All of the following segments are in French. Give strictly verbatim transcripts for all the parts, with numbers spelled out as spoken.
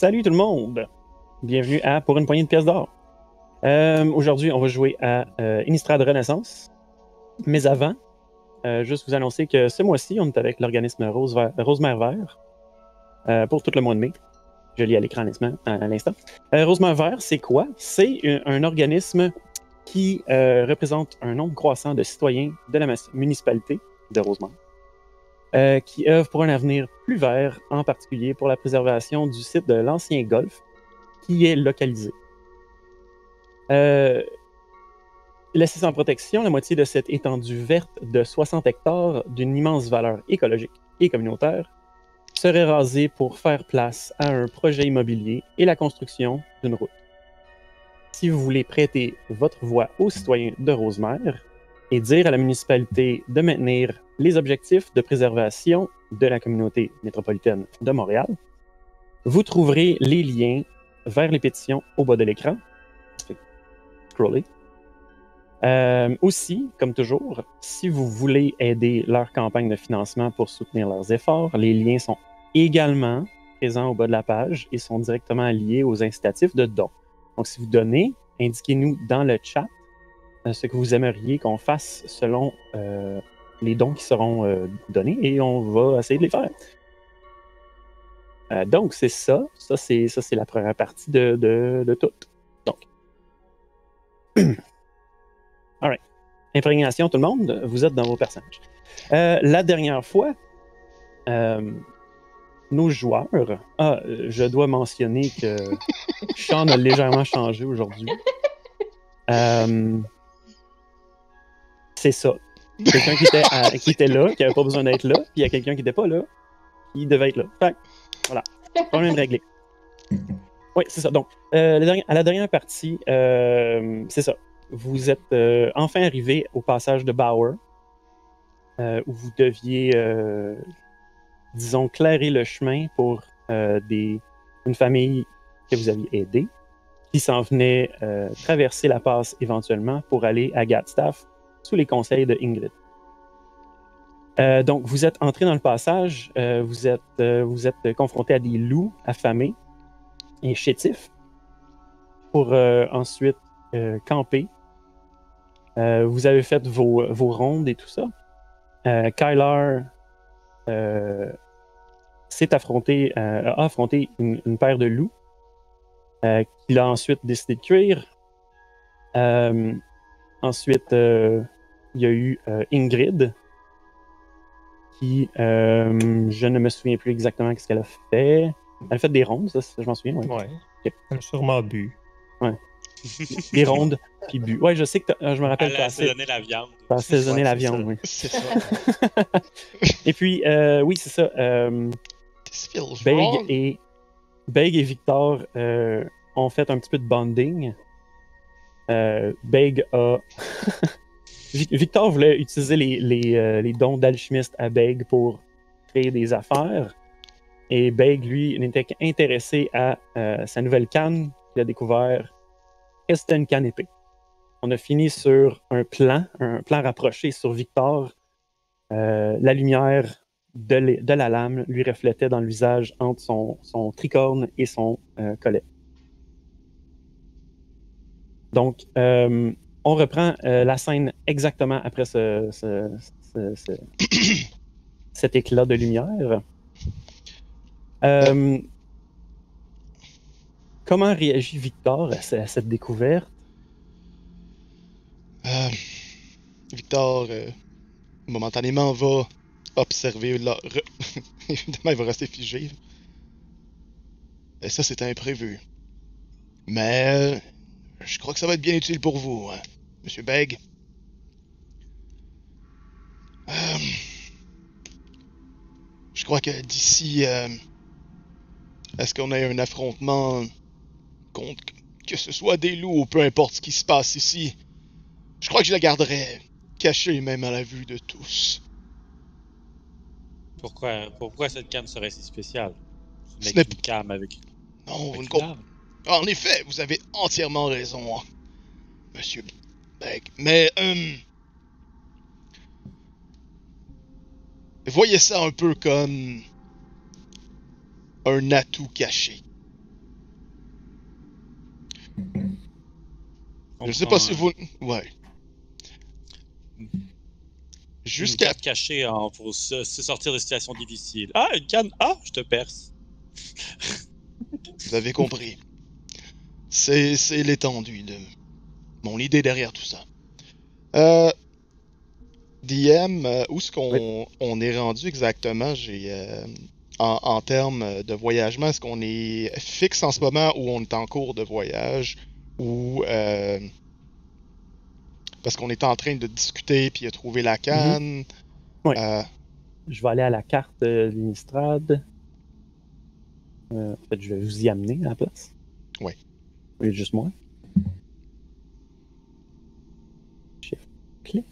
Salut tout le monde! Bienvenue à Pour une poignée de pièces d'or. Euh, Aujourd'hui, on va jouer à euh, Innistrad Renaissance. Mais avant, euh, juste vous annoncer que ce mois-ci, on est avec l'organisme Rose Ver- Rosemère Vert euh, pour tout le mois de mai. Je lis à l'écran à l'instant. à l'instant. Euh, Rosemère Vert, c'est quoi? C'est un, un organisme qui euh, représente un nombre croissant de citoyens de la municipalité de Rosemère. Euh, qui œuvre pour un avenir plus vert, en particulier pour la préservation du site de l'ancien golf, qui est localisé. Euh, laissé sans protection, la moitié de cette étendue verte de soixante hectares d'une immense valeur écologique et communautaire serait rasée pour faire place à un projet immobilier et la construction d'une route. Si vous voulez prêter votre voix aux citoyens de Rosemère et dire à la municipalité de maintenir les objectifs de préservation de la communauté métropolitaine de Montréal, vous trouverez les liens vers les pétitions au bas de l'écran. Scroller. Euh, aussi, comme toujours, si vous voulez aider leur campagne de financement pour soutenir leurs efforts, les liens sont également présents au bas de la page et sont directement liés aux incitatifs de dons. Donc, si vous donnez, indiquez-nous dans le chat euh, ce que vous aimeriez qu'on fasse selon euh, les dons qui seront euh, donnés et on va essayer de les faire. Euh, donc, c'est ça. Ça, c'est, ça, c'est la première partie de, de, de tout. Donc. All right. Imprégnation, tout le monde, vous êtes dans vos personnages. Euh, la dernière fois, euh, nos joueurs... Ah, je dois mentionner que Sean a légèrement changé aujourd'hui. Euh, c'est ça. Quelqu'un qui était, à, qui était là, qui n'avait pas besoin d'être là, puis il y a quelqu'un qui n'était pas là, qui devait être là. Fait voilà. Problème réglé. Oui, c'est ça. Donc, euh, la dernière, à la dernière partie, euh, c'est ça. Vous êtes euh, enfin arrivé au passage de Bauer, euh, où vous deviez, euh, disons, clairer le chemin pour euh, des, une famille que vous aviez aidée, qui s'en venait euh, traverser la passe éventuellement pour aller à Gatstaff sous les conseils de Ingrid. Euh, donc, vous êtes entré dans le passage, euh, vous êtes, euh, vous êtes confronté à des loups affamés et chétifs pour euh, ensuite euh, camper. Euh, vous avez fait vos, vos rondes et tout ça. Euh, Kyler euh, s'est affronté, euh, a affronté une, une paire de loups euh, qu'il a ensuite décidé de cuire. Euh, ensuite, euh, il y a eu euh, Ingrid, qui, euh, je ne me souviens plus exactement ce qu'elle a fait. Elle a fait des rondes, ça, je m'en souviens. Ouais. Ouais. Okay. Elle a sûrement bu. Ouais. Des rondes, puis bu. Ouais, je sais que euh, je me rappelle. Elle a assaisonné la viande. T'as assaisonné Ouais, la c'est viande, ça. oui. C'est ça. Et puis, euh, oui, c'est ça. Euh, This feels Beg wrong. et, Beg et Victor euh, ont fait un petit peu de bonding. Euh, Beg a... Victor voulait utiliser les, les, euh, les dons d'alchimiste à Beg pour créer des affaires. Et Beg, lui, n'était qu'intéressé à euh, sa nouvelle canne qu'il a découvert. Et c'était une canne épée. On a fini sur un plan, un plan rapproché sur Victor. Euh, la lumière de, les, de la lame lui reflétait dans le visage entre son, son tricorne et son euh, collet. Donc, euh, on reprend euh, la scène exactement après ce, ce, ce, ce cet éclat de lumière. Euh, comment réagit Victor à, à cette découverte? Euh, Victor, euh, momentanément, va observer la... Re... Évidemment, il va rester figé. Et ça, c'est imprévu. Mais... Euh, je crois que ça va être bien utile pour vous, hein, Monsieur Beg. Euh, je crois que d'ici... Euh, est-ce qu'on a un affrontement contre... que ce soit des loups ou peu importe ce qui se passe ici... Je crois que je la garderai cachée même à la vue de tous. Pourquoi, pourquoi cette canne serait si spéciale? Ce Ce n'est n'est qu'une canne avec... Non, avec vous ne une comprenez... lame. En effet, vous avez entièrement raison, hein, Monsieur Beg. Mais, euh... voyez ça un peu comme... un atout caché. Je sais pas si vous... Ouais. Jusqu'à Jusqu'à... cacher hein, pour se, se sortir de situations difficiles. Ah, une canne. Ah, je te perce. Vous avez compris. C'est, c'est l'étendue de mon idée derrière tout ça. Euh... D M, euh, où est-ce qu'on Oui. on est rendu exactement? J'ai... euh, en, en termes de voyagement, est-ce qu'on est fixe en ce moment ou on est en cours de voyage? Ou... euh, parce qu'on est en train de discuter puis de trouver la canne. Oui. Euh, Je vais aller à la carte de l'Innistrad. Euh, en fait, je vais vous y amener à la place. Oui. Au lieu de juste moi. Shift clé.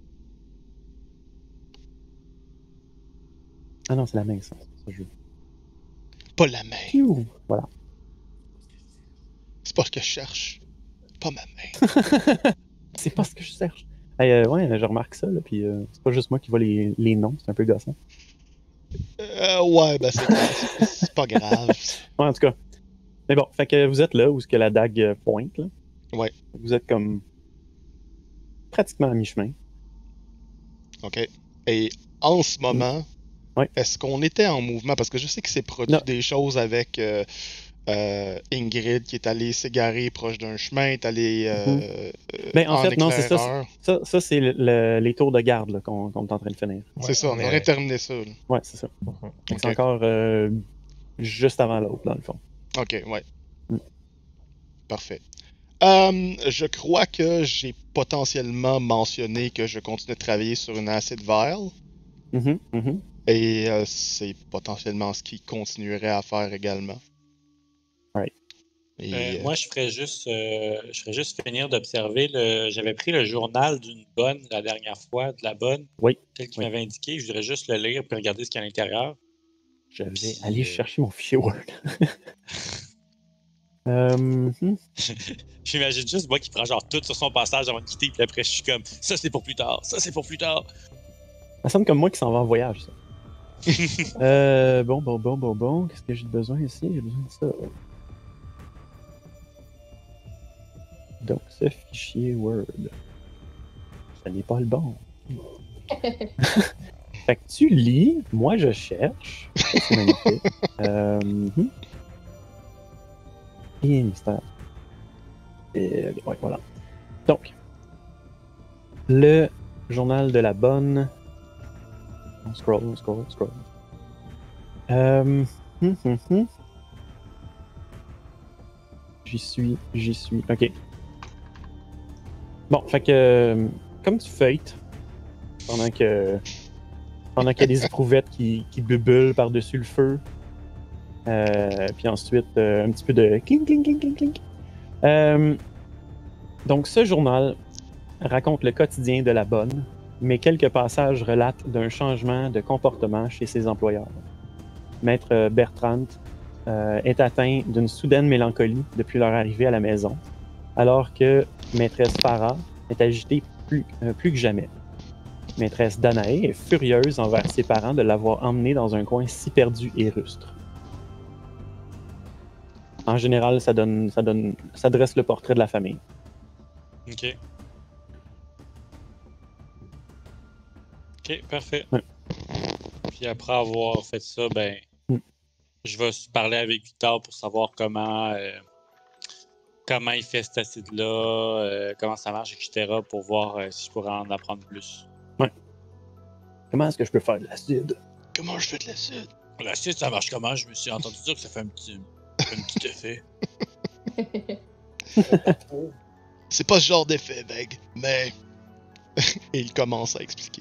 Ah non, c'est la main, ça. C'est ça que je veux. pas la main. Piou! Voilà. C'est pas ce que je cherche. Pas ma main. C'est pas ce que je cherche. Hey, euh, ouais, je remarque ça, là, puis euh, c'est pas juste moi qui vois les, les noms, c'est un peu gossant. Euh, ouais, ben c'est, c'est, c'est pas grave. Ouais, en tout cas. Mais bon, fait que vous êtes là où est-ce que la dague euh, pointe, là. Ouais. Vous êtes comme pratiquement à mi-chemin. OK. Et en ce moment, Ouais. est-ce qu'on était en mouvement? Parce que je sais que c'est produit Non. des choses avec euh, euh, Ingrid qui est allée s'égarer proche d'un chemin, est allée euh, euh, Ben, en, en fait, non, c'est ça. éclaireur. Ça, ça c'est le- le- les tours de garde là, qu'on qu'on est en train de finir. C'est Ouais, ça, on on est- aurait terminé ça. là. Ouais, c'est ça. Mhm. Fait que Ok. C'est encore euh, juste avant l'autre, dans le fond. OK, ouais. Mm. Parfait. Euh, je crois que j'ai potentiellement mentionné que je continue de travailler sur une acid vial. Mhm, mhm. Et euh, c'est potentiellement ce qui continuerait à faire également. Right. Et, Euh, euh, moi, je ferais juste, euh, je ferais juste finir d'observer. Le... J'avais pris le journal d'une bonne la dernière fois, de la bonne, Oui, celle qui oui. m'avait indiqué. Je voudrais juste le lire puis regarder ce qu'il y a à l'intérieur. Je vais Puis, aller euh, chercher mon fichier Word. euh, hmm. J'imagine juste moi qui prend genre tout sur son passage avant de quitter, puis après je suis comme ça c'est pour plus tard, ça c'est pour plus tard. Ça semble comme moi qui s'en va en voyage, ça. euh, bon, bon, bon, bon, bon. Qu'est-ce que j'ai besoin ici? J'ai besoin de ça. Donc, ce fichier Word. Ça n'est pas le bon. Fait que tu lis, moi je cherche. Ça, c'est magnifique. euh, hmm. Et mystère. Et ouais, voilà. Donc, le journal de la bonne. On scroll, on scroll, on scroll. Euh, hum, hum, hum. J'y suis, j'y suis. Ok. Bon, fait que euh, comme tu feuilletes pendant que pendant qu'il y a des éprouvettes qui, qui bubulent par-dessus le feu, euh, puis ensuite euh, un petit peu de clink, clink, clink, clink, clink. Euh, donc, ce journal raconte le quotidien de la bonne, mais quelques passages relatent d'un changement de comportement chez ses employeurs. Maître Bertrand euh, est atteint d'une soudaine mélancolie depuis leur arrivée à la maison, alors que maîtresse Farah est agitée plus, euh, plus que jamais. Maîtresse Danae est furieuse envers ses parents de l'avoir emmenée dans un coin si perdu et rustre. En général, ça donne, ça donne, ça dresse le portrait de la famille. Ok. Ok, parfait. Ouais. Puis après avoir fait ça, ben, Mm. je vais se parler avec Victor pour savoir comment, euh, comment il fait cet acide-là, euh, comment ça marche, et cetera, pour voir euh, si je pourrais en apprendre plus. Comment est-ce que je peux faire de l'acide? comment je fais de l'acide? L'acide, ça marche comment? Je me suis entendu dire que ça fait un petit, un petit effet. C'est pas ce genre d'effet, Beg, mais... Et il commence à expliquer.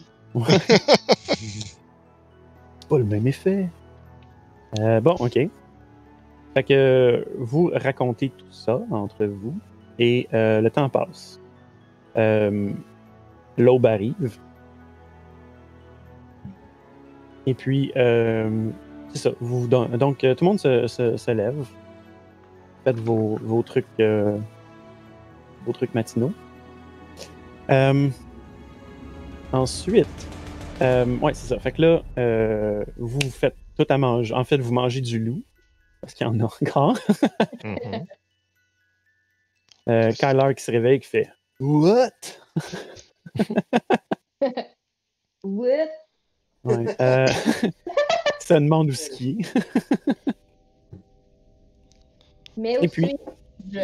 C'est pas le même effet. Euh, bon, ok. Fait que vous racontez tout ça entre vous et euh, le temps passe. Euh, L'aube arrive. Et puis, euh, c'est ça. Vous, donc, donc, euh, tout le monde se, se, se lève. Faites vos, vos trucs, euh, vos trucs matinaux. Euh, ensuite, euh, ouais, c'est ça. Fait que là, euh, vous faites tout à manger. En fait, vous mangez du loup parce qu'il y en a encore. Mhm. Euh, Kyler qui se réveille, qui fait What? What? Ouais. Euh, ça demande où ski. Mais Et aussi, puis- je...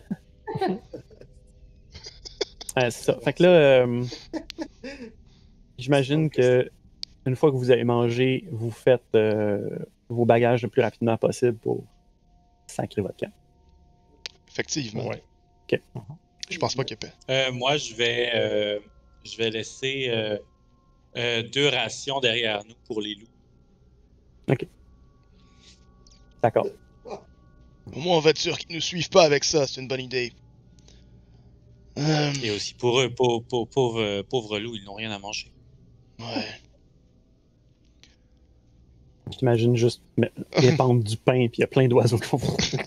Ouais, c'est ça. Fait que là, euh, j'imagine que une fois que vous avez mangé, vous faites euh, vos bagages le plus rapidement possible pour sacrer votre camp. Effectivement. Ouais. Je pense pas qu'il y ait Euh, moi, je vais, euh, je vais laisser euh, euh, deux rations derrière nous pour les loups. D'accord. Au moins, on va être sûr qu'ils nous suivent pas avec ça, c'est une bonne idée. Euh, Et aussi pour eux, pauvres, pauvres, pauvres, pauvres loups, ils n'ont rien à manger. ouais. J'imagine juste me- répandre du pain, puis il y a plein d'oiseaux qui font.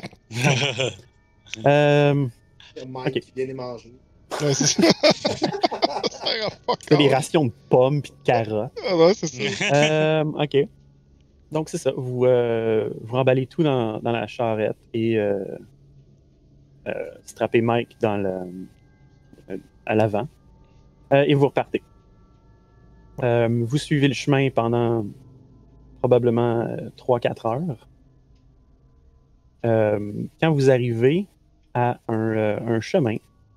euh, Il y a Mike Ok. qui vient les manger. Ouais, c'est ça. Ça ira pas c'est des encore. rations de pommes puis de carottes. Ah ouais, c'est ça. Euh, ok. Donc, c'est ça. Vous, euh, vous remballez tout dans, dans la charrette et euh, euh, strappez Mike dans le, euh, à l'avant. Euh, et vous repartez. Euh, vous suivez le chemin pendant probablement euh, trois quatre heures. Euh, quand vous arrivez à un, euh, un chemin,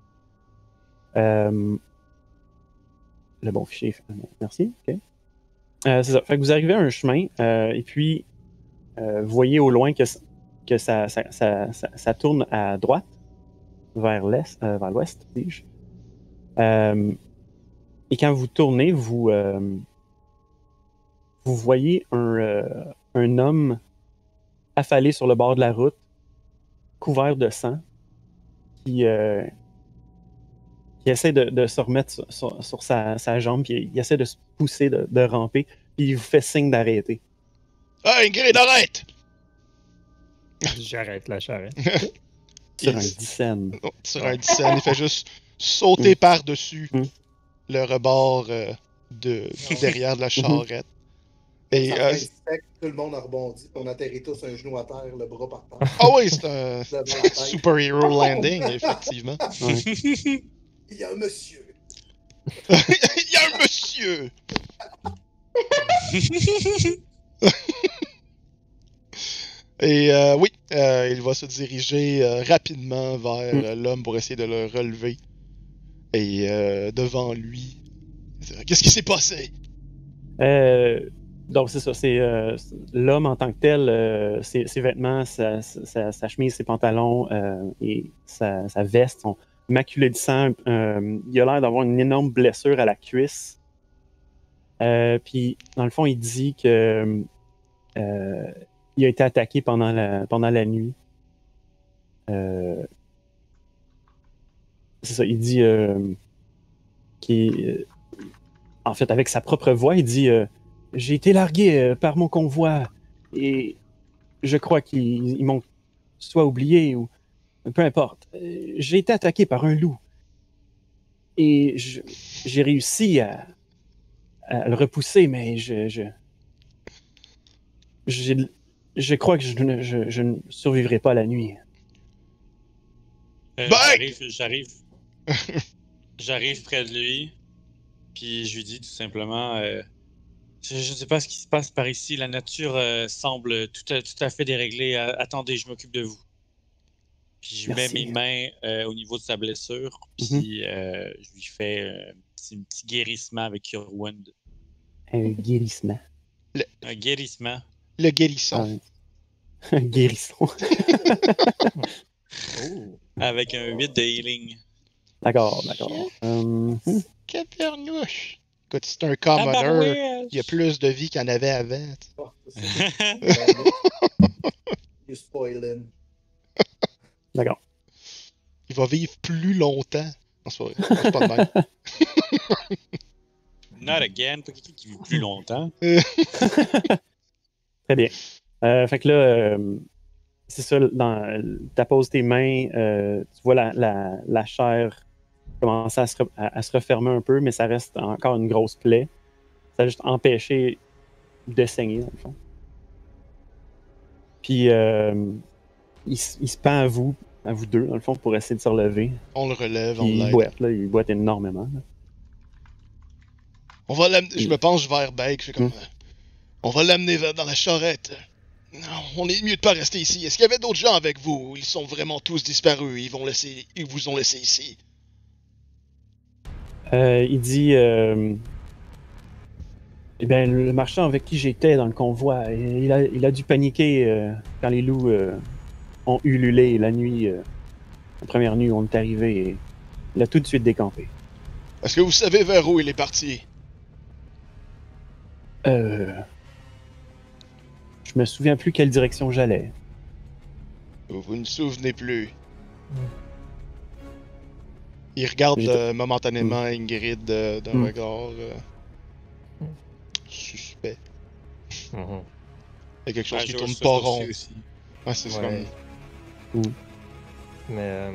euh, le bon fichier, merci. ok. Euh, c'est ça. Fait que vous arrivez à un chemin euh, et puis euh, vous voyez au loin que, que ça, ça, ça, ça, ça tourne à droite, vers l'est, euh, vers l'ouest, dis-je. Euh, et quand vous tournez, vous, euh, vous voyez un, euh, un homme affalé sur le bord de la route, couvert de sang, qui, euh, qui essaie de, de se remettre sur, sur- sur sa, sa jambe, puis il essaie de se pousser, de, de ramper, puis il vous fait signe d'arrêter. Hey, Ingrid, arrête! J'arrête la charrette. Sur Il- un dixaine. Oh, sur un dixaine, il fait juste sauter par-dessus Mm. le rebord euh, de derrière de la charrette. Et Ça euh, fait sec, tout le monde a rebondi, puis on atterrit tous un genou à terre, le bras par terre. ah oui, c'est un Devant la tête. superhero landing, effectivement. Ouais. Il y a un monsieur. Il y a un monsieur! Et euh, oui, euh, il va se diriger euh, rapidement vers Mm. euh, l'homme pour essayer de le relever. Et euh, devant lui, qu'est-ce qui s'est passé? Euh, donc, c'est ça. C'est euh, l'homme en tant que tel, euh, ses, ses vêtements, sa, sa- sa chemise, ses pantalons euh, et sa, sa veste sont maculés de sang. Euh, il a l'air d'avoir une énorme blessure à la cuisse. Euh, puis, dans le fond, il dit que euh, il a été attaqué pendant la, pendant la nuit. Euh, c'est ça. Il dit euh, qu'il. euh, En fait, avec sa propre voix, il dit euh, j'ai été largué euh, par mon convoi et je crois qu'ils ils m'ont soit oublié ou peu importe. Euh, J'ai été attaqué par un loup et je- j'ai réussi à, à le repousser, mais je je, j'ai- je crois que je ne, je- je ne survivrai pas la nuit. Euh, Ben! j'arrive, j'arrive, j'arrive près de lui, puis je lui dis tout simplement, euh, je, je ne sais pas ce qui se passe par ici. La nature euh, semble tout à, tout à fait déréglée. A- attendez, je m'occupe de vous. Puis je Merci. mets mes mains euh, au niveau de sa blessure, puis euh, je lui fais euh, un petit, un petit guérissement avec Cure Wound. Un guérissement. Un guérissement. Le guérisson. Ouais. Un guérisson. Oh. Avec un huit de healing. D'accord, d'accord. Euh, hmm. Capernouche! Écoute, c'est un commoner. Tabarouette! Il y a plus de vie qu'il y en avait avant. Oh, c'est ça. You spoiling. D'accord. Il va vivre plus longtemps. En soi, c'est pas de même. Not again. Pas quelqu'un qui vit plus longtemps. Très bien. Euh, fait que là, euh, c'est ça, dans, t'apposes tes mains, euh, tu vois la, la, la chair commencer à se, re- à, à se refermer un peu, mais ça reste encore une grosse plaie. Ça a juste empêché de saigner, dans le fond. Puis, euh, il, s- il se pend à vous, à vous deux, dans le fond, pour essayer de se relever. On le relève, Puis on il l'aide. boite, là, il boite énormément. Là. On va l'amener. Je me penche vers Bake, je fais comme. Mm. On va l'amener vers- dans la charrette. Non, on est mieux de pas rester ici. Est-ce qu'il y avait d'autres gens avec vous? Ils sont vraiment tous disparus. Ils vont laisser. Ils vous ont laissé ici. Euh, il dit euh, eh bien, le marchand avec qui j'étais dans le convoi, il a, il a dû paniquer euh, quand les loups euh, ont ululé la nuit. Euh, la première nuit où on est arrivé. Et il a tout de suite décampé. Est-ce que vous savez vers où il est parti? Euh, je me souviens plus quelle direction j'allais. Vous vous ne souvenez plus. Il regarde J'étais- euh, momentanément Ingrid euh, d'un Mm. regard euh, suspect. Mhm. Il y a quelque chose Ouais, qui je tourne hausse le pas sourcil rond. aussi. Ouais, c'est ça. Ouais. Mm. Mais euh,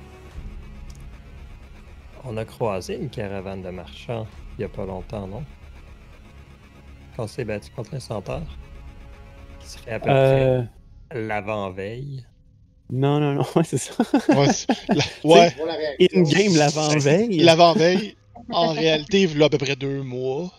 on a croisé une caravane de marchands il y a pas longtemps, non? Quand on s'est battu contre un centaure? Qui serait à peu Euh, près l'avant-veille. non, non, non, ouais, c'est ça. Ouais, c'est- la- ouais. Voilà la réaction. In-game l'avant-veille. L'avant-veille, en réalité, il y a à peu près deux mois.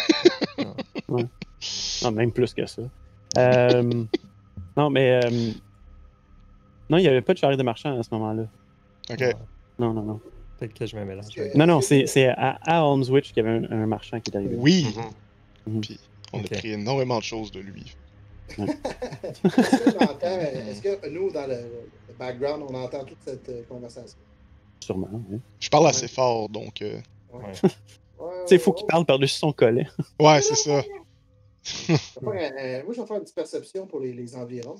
Non, même plus que ça. Euh, non, mais. euh, non, il n'y avait pas de charrette de marchand à ce moment-là. Ok. Ouais. Non, non, non. Peut-être que je me mélange. que- Non, non, c'est c'est à, à Holmeswich qu'il y avait un, un marchand qui est arrivé. Oui, Mhm. puis on Ok. a pris énormément de choses de lui. Est-ce que j'entends- est-ce que nous, dans le, le background, on entend toute cette euh, conversation? Sûrement. Oui. Je parle assez fort, donc. euh, Ouais. Ouais. Ouais, Tu sais, il faut ouais, qu'il parle par-dessus son collet. Ouais, c'est ça. Je vais faire un- un- moi, je vais faire une petite perception pour les, les environs.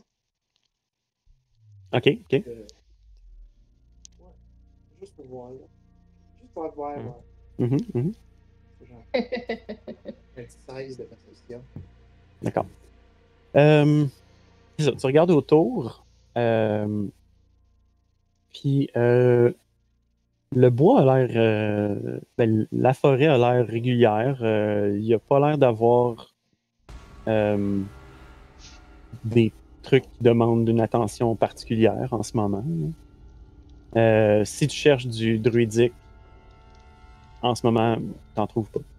Ok, ok. Euh, ouais. Juste pour voir. Là. Juste pour voir. Mm. Ouais. Mhm, mhm. Genre, un petit seize de perception. D'accord. Euh, c'est ça, tu regardes autour, euh, puis euh, le bois a l'air, euh, ben, la forêt a l'air régulière. euh, Il n'y a pas l'air d'avoir euh, des trucs qui demandent une attention particulière en ce moment. là. Euh, si tu cherches du druidique, en ce moment, t'en trouves pas.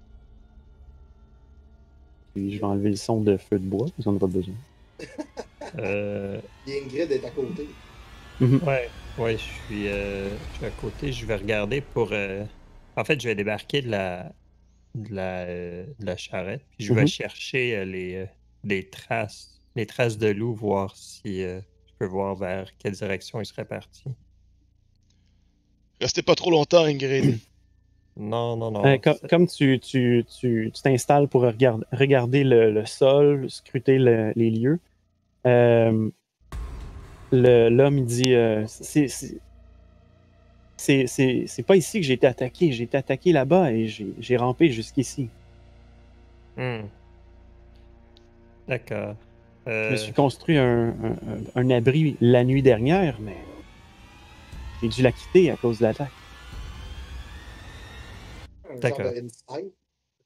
Puis je vais enlever le son de feu de bois, parce qu'on n'a pas besoin. Euh, Et Ingrid est à côté. ouais, ouais, je suis, euh, je suis à côté. Je vais regarder pour. euh, En fait, je vais débarquer de la, de la, euh, de la charrette. Puis je vais Mhm. chercher euh, les, euh, les traces, les traces de loup, voir si euh, je peux voir vers quelle direction il serait parti. Restez pas trop longtemps, Ingrid. Non, non, non. Euh, com- c'est- comme tu tu- tu- tu t'installes pour regard- regarder le, le sol, scruter le- les lieux, euh, le- l'homme il dit euh, c'est, c'est, c'est, c'est- c'est pas ici que j'ai été attaqué, j'ai été attaqué là-bas et j'ai, j'ai rampé jusqu'ici. Hmm. D'accord. Je Euh, me suis construit un, un- un- un abri la nuit dernière, mais j'ai dû la quitter à cause de l'attaque. Un D'accord. genre de insight.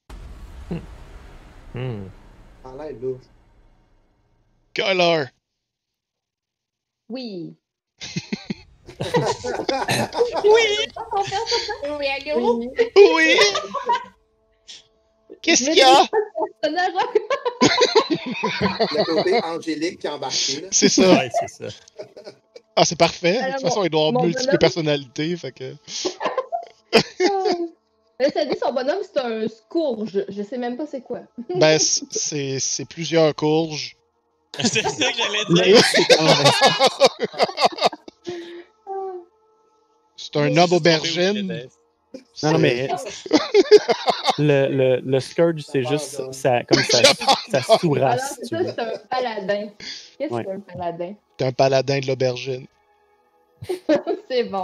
hmm. En l'air louche. Kyler! Oui. Oui! Oui, allô? Oui. Oui! Qu'est-ce qu'il y a? Personnage Le côté angélique qui est embarqué. Là. C'est ça. Ouais, c'est ça. Ah, c'est parfait. De Alors, toute façon, il doit avoir mon multiples bonhomme- personnalités, fait que. Là, ça dit son bonhomme, c'est un scourge. Je sais même pas c'est quoi. Ben, c- c'est c'est plusieurs courges. C'est ça que j'allais Là, dire. c'est quand même- C'est un homme aubergine. Non, non, mais le, le, le scourge, c'est juste ça, comme ça, ça Alors, sourasse. c'est si tu ça, veux. c'est un paladin. Qu'est-ce Ouais. que c'est un paladin? T'es un paladin de l'aubergine. C'est bon.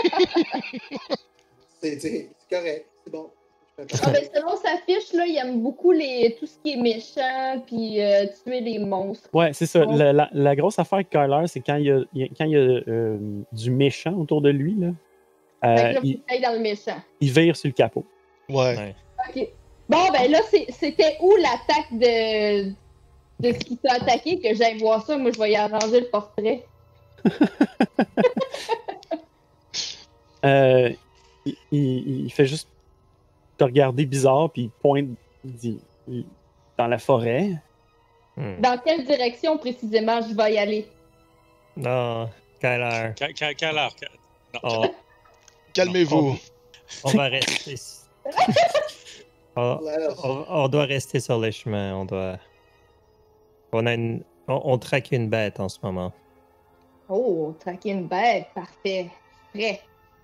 C'est c'est correct. C'est bon. Ah, ben, selon sa fiche, là, il aime beaucoup les... tout ce qui est méchant, puis euh, tuer les monstres. Ouais, c'est ça. Ouais. La, la- la grosse affaire avec Kyler, c'est quand il y a, il y a- quand il y a euh, du méchant autour de lui, là, euh, Fait que là, il, faut qu'il aille dans le méchant. il vire sur le capot. Ouais. Ouais. OK. Bon, ben là, c'est- c'était où l'attaque de... de ce qui t'a attaqué que j'aille voir ça? Moi, je vais y arranger le portrait. euh, il, il, il fait juste te regarder bizarre, puis il pointe il, il, dans la forêt. Hmm. Dans quelle direction précisément je vais y aller? Non, Kyler. Quelle quelle- quelle heure? que- Non, On, Calmez-vous. on va rester. on, on- on doit rester sur le chemin. On doit. On a une. On, on traque une bête en ce moment. Oh, traquer une bête, parfait. Prêt.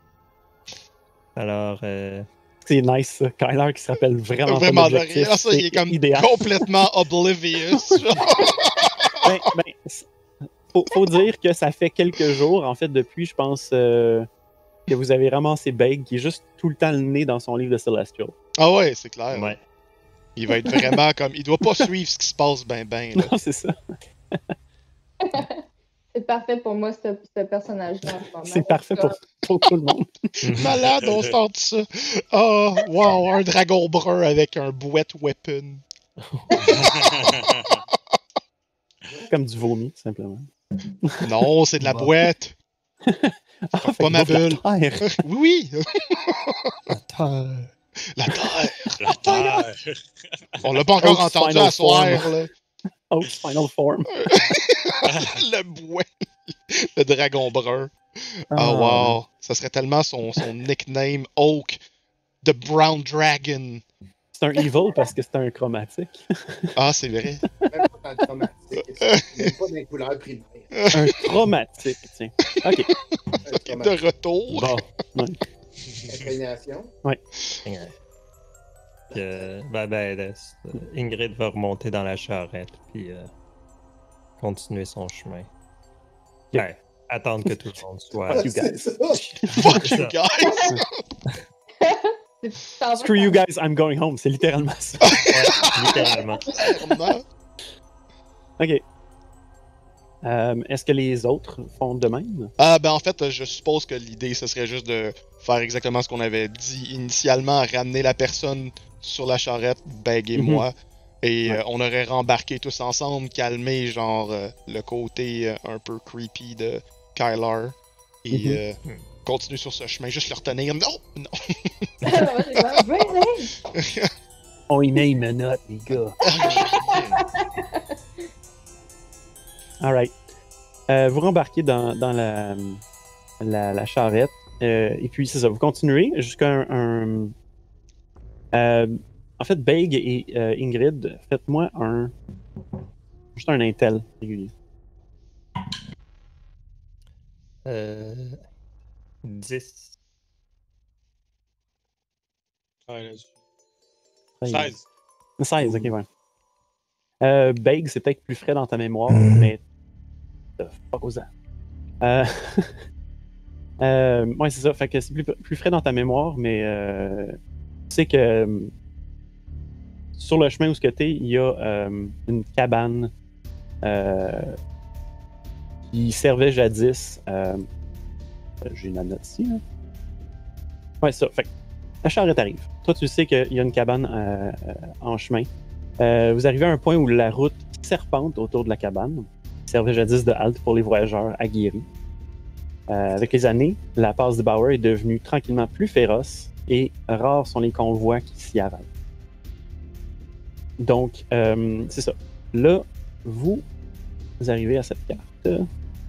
Alors, euh, C'est nice, ça. Kyler qui se rappelle vraiment, Vraiment pas de l'objectif, rien, ça, il est c'est comme idéal. complètement oblivious. genre. Ben, ben, c'est- faut, faut dire que ça fait quelques jours, en fait, depuis, je pense, euh, que vous avez ramassé Beg, qui est juste tout le temps le nez dans son livre de Celestial. Ah ouais, c'est clair. ouais. Il va être vraiment comme. Il doit pas suivre ce qui se passe ben ben. Là. Non, c'est ça. C'est parfait pour moi, ce, ce personnage-là. en ce moment. C'est parfait pour, pour tout le monde. Malade, on sort de ça. Oh, wow, un dragon brun avec un bouette weapon. Comme du vomi, tout simplement. Non, c'est de la Bon. boîte. Ah, Fuck fait pas qu'il ma bouffe la bulle. terre. Oui, oui. Attends. La terre. La terre. On l'a pas encore Oath's entendu final à soir, form. là. Oath's final form. Le bouet. Le dragon brun. Oh, Ah, wow. Ça serait tellement son, son nickname, Oak, the Brown Dragon. C'est un evil parce que c'est un chromatique. Ah, c'est vrai. Même pas dans le traumatique. C'est même pas dans les couleurs primaires. Un chromatique, tiens. Ok. Un De traumatique. retour. Bon. Ouais. Imprégnation. Euh, ben, ben, laisse- Ingrid va remonter dans la charrette, puis euh, continuer son chemin. Ouais, attendre que tout le monde soit. Fuck you C'est guys. ça. Fuck you guys. Tu t'en vas Screw you guys, I'm going home. C'est littéralement ça. Ouais, littéralement. Clairement. Ok. Euh, Est-ce que les autres font de même? Ah, ben en fait, je suppose que l'idée, ce serait juste de faire exactement ce qu'on avait dit initialement, ramener la personne sur la charrette, Beg et Mhm. moi, et Ouais. euh, on aurait rembarqué tous ensemble, calmer genre euh, le côté euh, un peu creepy de Kyler, et Mhm. euh, continuer sur ce chemin, juste le retenir. Non, non. Ouais, c'est comme, Really? On y met une menotte, les gars. Alright. Euh, vous rembarquez dans, dans la, la, la charrette. euh, et puis, c'est ça. Vous continuez jusqu'à un. un- euh, en fait, Beg et euh, Ingrid, faites-moi un. Juste un intel régulier. Euh, dix. Ouais, là, seize. seize. seize, ok, ouais. Euh, Beg, c'est peut-être plus frais dans ta mémoire, mais. The fuck was that? Euh... euh, ouais, c'est ça. Fait que c'est plus, plus frais dans ta mémoire, mais. Euh... Tu sais que. euh, Sur le chemin où ce que t'es, il y a euh, une cabane euh, qui servait jadis. Euh... J'ai une note ici, là. Ouais, c'est ça. Fait que la charrette arrive. Toi, tu sais qu'il y a une cabane euh, euh, en chemin. Euh, vous arrivez à un point où la route serpente autour de la cabane, qui servait jadis de halte pour les voyageurs aguerris. Euh, avec les années, la passe de Bauer est devenue tranquillement plus féroce et rares sont les convois qui s'y avalent. Donc, euh, c'est ça. Là, vous, vous arrivez à cette carte.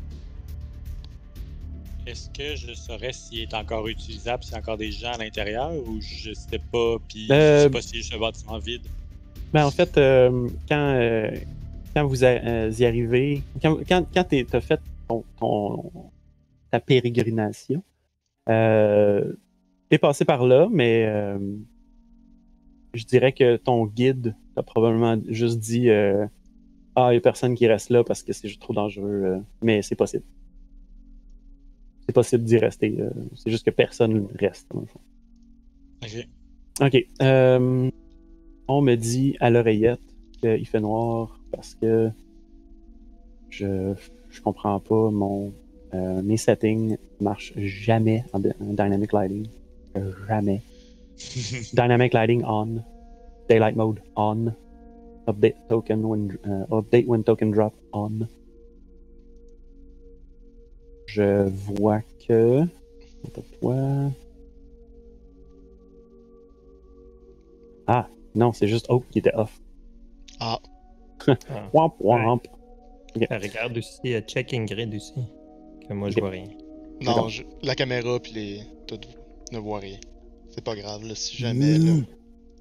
Est-ce que je saurais s'il est encore utilisable, s'il y a encore des gens à l'intérieur, ou je sais pas, puis Euh, je sais pas si c'est juste un bâtiment vide? Ben, en fait, euh, quand, euh, quand vous a- euh, y arrivez, quand, quand, quand tu as fait ton, ton- ta pérégrination, euh, tu es passé par là, mais euh, je dirais que ton guide t'a probablement juste dit euh, ah, il n'y a personne qui reste là parce que c'est juste trop dangereux, euh, mais c'est possible. C'est possible d'y rester. euh, c'est juste que personne reste. Dans le fond. Ok. Ok. euh, on me dit à l'oreillette qu'il fait noir parce que je, je comprends pas mon euh, mes settings marchent jamais en, dy- en dynamic lighting. Jamais. Dynamic lighting on. Daylight mode on. Update token when uh, update when token drop on. Je vois que. Attends, toi. Ah, non, c'est juste Oak qui était off. Ah, Ah. Wamp, wamp. Euh, Regarde aussi, euh, check Ingrid aussi. Que moi, je Ok. vois rien. non, D'accord. je- la caméra puis les. Tout ne voit rien. C'est pas grave, là, si jamais. Là. Mm.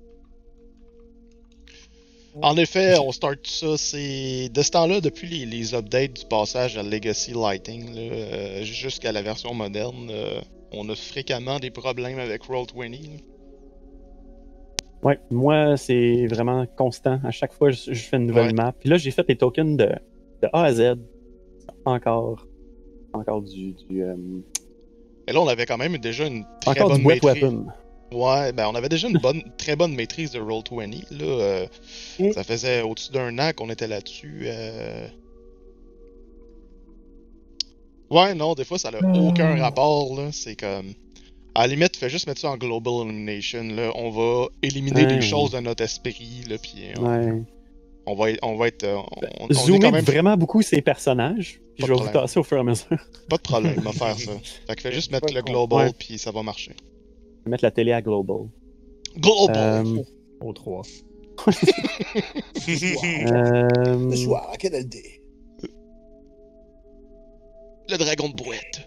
En effet, on start ça, c'est. De ce temps-là, depuis les, les updates du passage à Legacy Lighting, là, euh, jusqu'à la version moderne, euh, on a fréquemment des problèmes avec Roll vingt. là. Ouais, moi, c'est vraiment constant. À chaque fois, je, je fais une nouvelle Ouais. map. Puis là, j'ai fait les tokens de, de A à Z. Encore. Encore du. du euh, Et là, on avait quand même déjà une très encore bonne du wet maîtrise. weapon. Ouais, ben on avait déjà une bonne, très bonne maîtrise de Roll vingt. Là, euh, Mm. ça faisait au-dessus d'un an qu'on était là-dessus. euh. Ouais, non, des fois, ça n'a aucun rapport. Là. C'est comme. À la limite, fais juste mettre ça en Global Elimination. Là. On va éliminer Ouais, les ouais. choses de notre esprit. Là, puis on, Ouais. on va, on va être. euh, On, on est Zoomer quand même. vraiment beaucoup ces personnages. Puis Pas je de vais vous problème. tasser au fur et à mesure. Pas de problème à faire ça. Fait que fais juste mettre Pas le con. Global, Ouais. puis ça va marcher. Je vais mettre la télé à global. Global! Euh, Au trois. Ce soir. euh, Ce soir, à quel dé? Le dragon de brouette.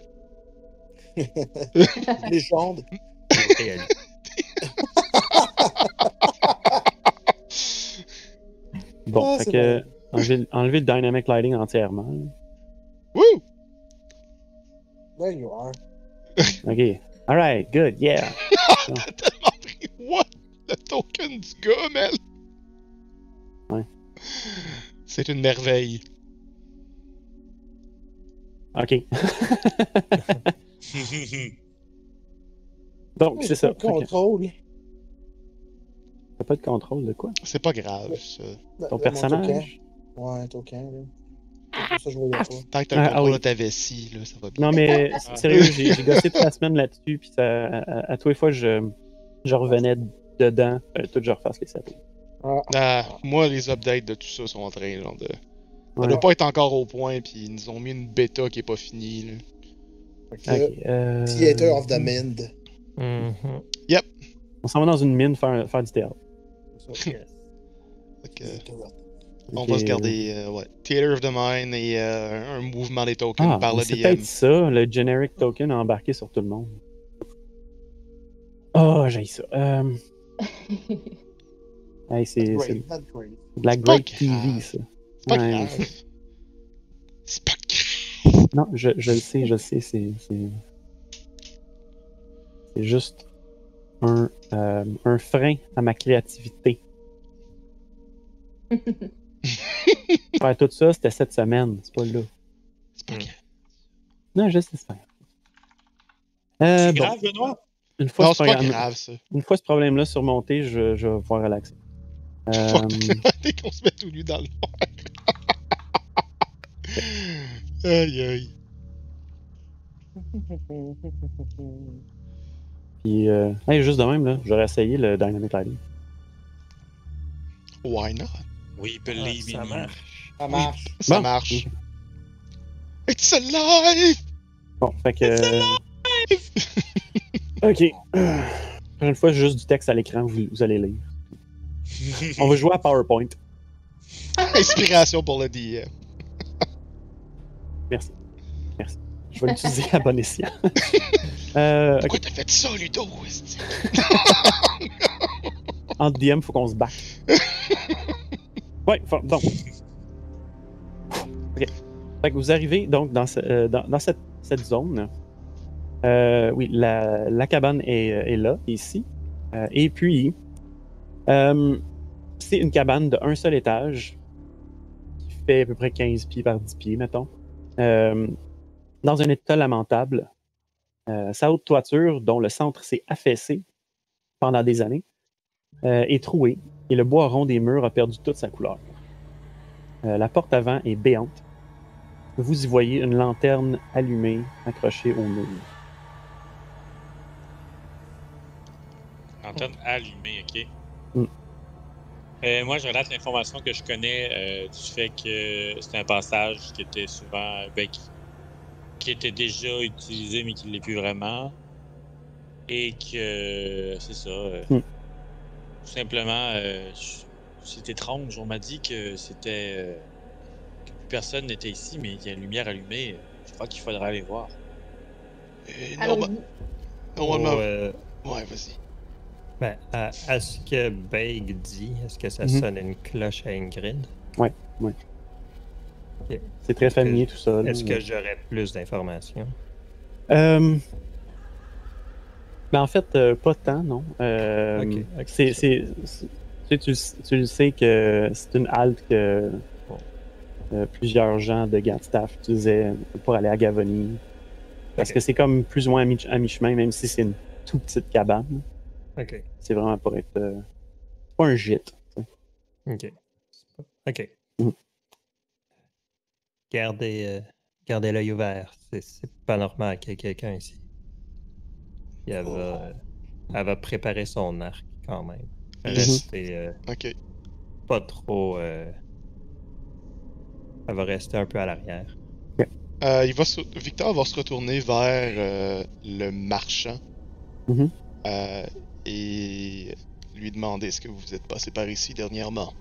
Légende. Réalité. Bon, Ah, fait c'est que bon. enlever, enlever le dynamic lighting entièrement. Wouh! There you are. Ok. Alright, good, yeah. T'as tellement pris. What? Le token du gars, man! Ouais. C'est une merveille. Ok. Donc, Mais c'est j'ai ça. pas de Fait que contrôle. T'as pas de contrôle de quoi? C'est pas grave, ça. Dans- Ton dans mon personnage? token. Ouais, un token. Là. C'est pour ça que je voyais pas. Tant que t'as le Ah, ah contrôle oui. de ta vessie, là, ça va bien. Non, mais Ah. sérieux, j'ai j'ai gossé toute la semaine là-dessus, puis ça, à, à, à tous les fois, je, je revenais dedans, euh, tout je refasse les settings. Ah, Ah, moi, les updates de tout ça sont en train, genre, de. Ça Ouais. doit pas être encore au point, puis ils nous ont mis une bêta qui est pas finie, là. fait Ok, euh, que, Theater of the Mind. Mhm. On s'en va dans une mine faire, faire du théâtre. C'est ça. Yes. Fait que, Theater of- on Ok, va se garder, euh, ouais. Theater of the Mind et euh, un mouvement des tokens Ah, par mais le c'est D M. peut-être ça, le generic token a embarqué sur tout le monde. Oh, j'ai ça. Euh... hey, c'est Not c'est great, not great. de la C'est pas Great T V, grave. ça. C'est pas Ouais, grave. C'est pas grave. Non, je, je le sais, je le sais, c'est. C'est c'est juste un, euh, un frein à ma créativité. Faire tout ça, c'était cette semaine, c'est pas là. C'est pas Hmm. grave. Non, je sais faire. Euh, C'est bon, grave, Benoît? une fois, Non, ce c'est pas programme- grave, ça. une fois ce problème-là surmonté, je, je vais pouvoir relaxer. Euh, Dès qu'on se met tout nu dans le noir. Aïe aïe. puis, euh, hey, juste de même, là, j'aurais essayé le Dynamic Lighting. Why not? We Ah, believe ça in you. marche. Ça marche. Ça Bon. marche. It's alive! Bon, fait que. euh, ok. Euh, Prochaine fois, juste du texte à l'écran, vous, vous allez lire. On va jouer à PowerPoint. Inspiration pour le D M. Merci. Merci. Je vais l'utiliser à bon escient. euh, ok. Pourquoi t'as fait ça, Ludo? esti? Entre D M, faut qu'on se batte. Ouais, faut- donc. Ok. Fait que vous arrivez donc dans, ce- euh, dans, dans cette, cette zone. Euh, oui, la, la cabane est, est là, ici. Euh, et puis, euh, c'est une cabane de un seul étage qui fait à peu près quinze pieds par dix pieds, mettons. Euh, dans un état lamentable. Euh, sa haute toiture, dont le centre s'est affaissé pendant des années, euh, est trouée et le bois rond des murs a perdu toute sa couleur. Euh, la porte avant est béante. Vous y voyez une lanterne allumée accrochée au mur. Lanterne allumée, ok. Mm. Euh, moi, je relate l'information que je connais euh, du fait que c'était un passage qui était souvent. Ben, qui, qui était déjà utilisé mais qui ne l'est plus vraiment. Et que c'est ça. Euh, Hmm. Tout simplement, euh, je- c'est étrange. On m'a dit que c'était. Euh, que plus personne n'était ici, mais il y a une lumière allumée. Je crois qu'il faudra aller voir. Et norma- Allons-y. normalement. Oh, euh, Ouais, vas-y. ben, à, à ce que Beg dit, est-ce que ça Mhm. sonne une cloche à Ingrid? C'est très familier tout ça. là. Est-ce que j'aurais plus d'informations? Euh, Ben en fait, euh, pas tant, non. Euh, Ok, ok, c'est, c'est c'est, c'est- tu, tu, tu le sais que c'est une halte que Bon. euh, plusieurs gens de Gandstaff utilisaient pour aller à Gavonie. Parce Ok. que c'est comme plus ou moins à, mi- à mi-chemin, même si c'est une toute petite cabane. Ok, C'est vraiment pour être. euh, c'est pas un gîte. ok. Ok. Mhm. Gardez, euh, gardez l'œil ouvert. C'est, c'est pas normal qu'il y ait quelqu'un ici. Puis elle, va, euh, elle va préparer son arc quand même. Laisse- Rester euh, Ok. pas trop. euh, Elle va rester un peu à l'arrière. Euh, il va se- Victor va se retourner vers euh, le marchand Mhm. euh, et lui demander est-ce que vous êtes passé par ici dernièrement.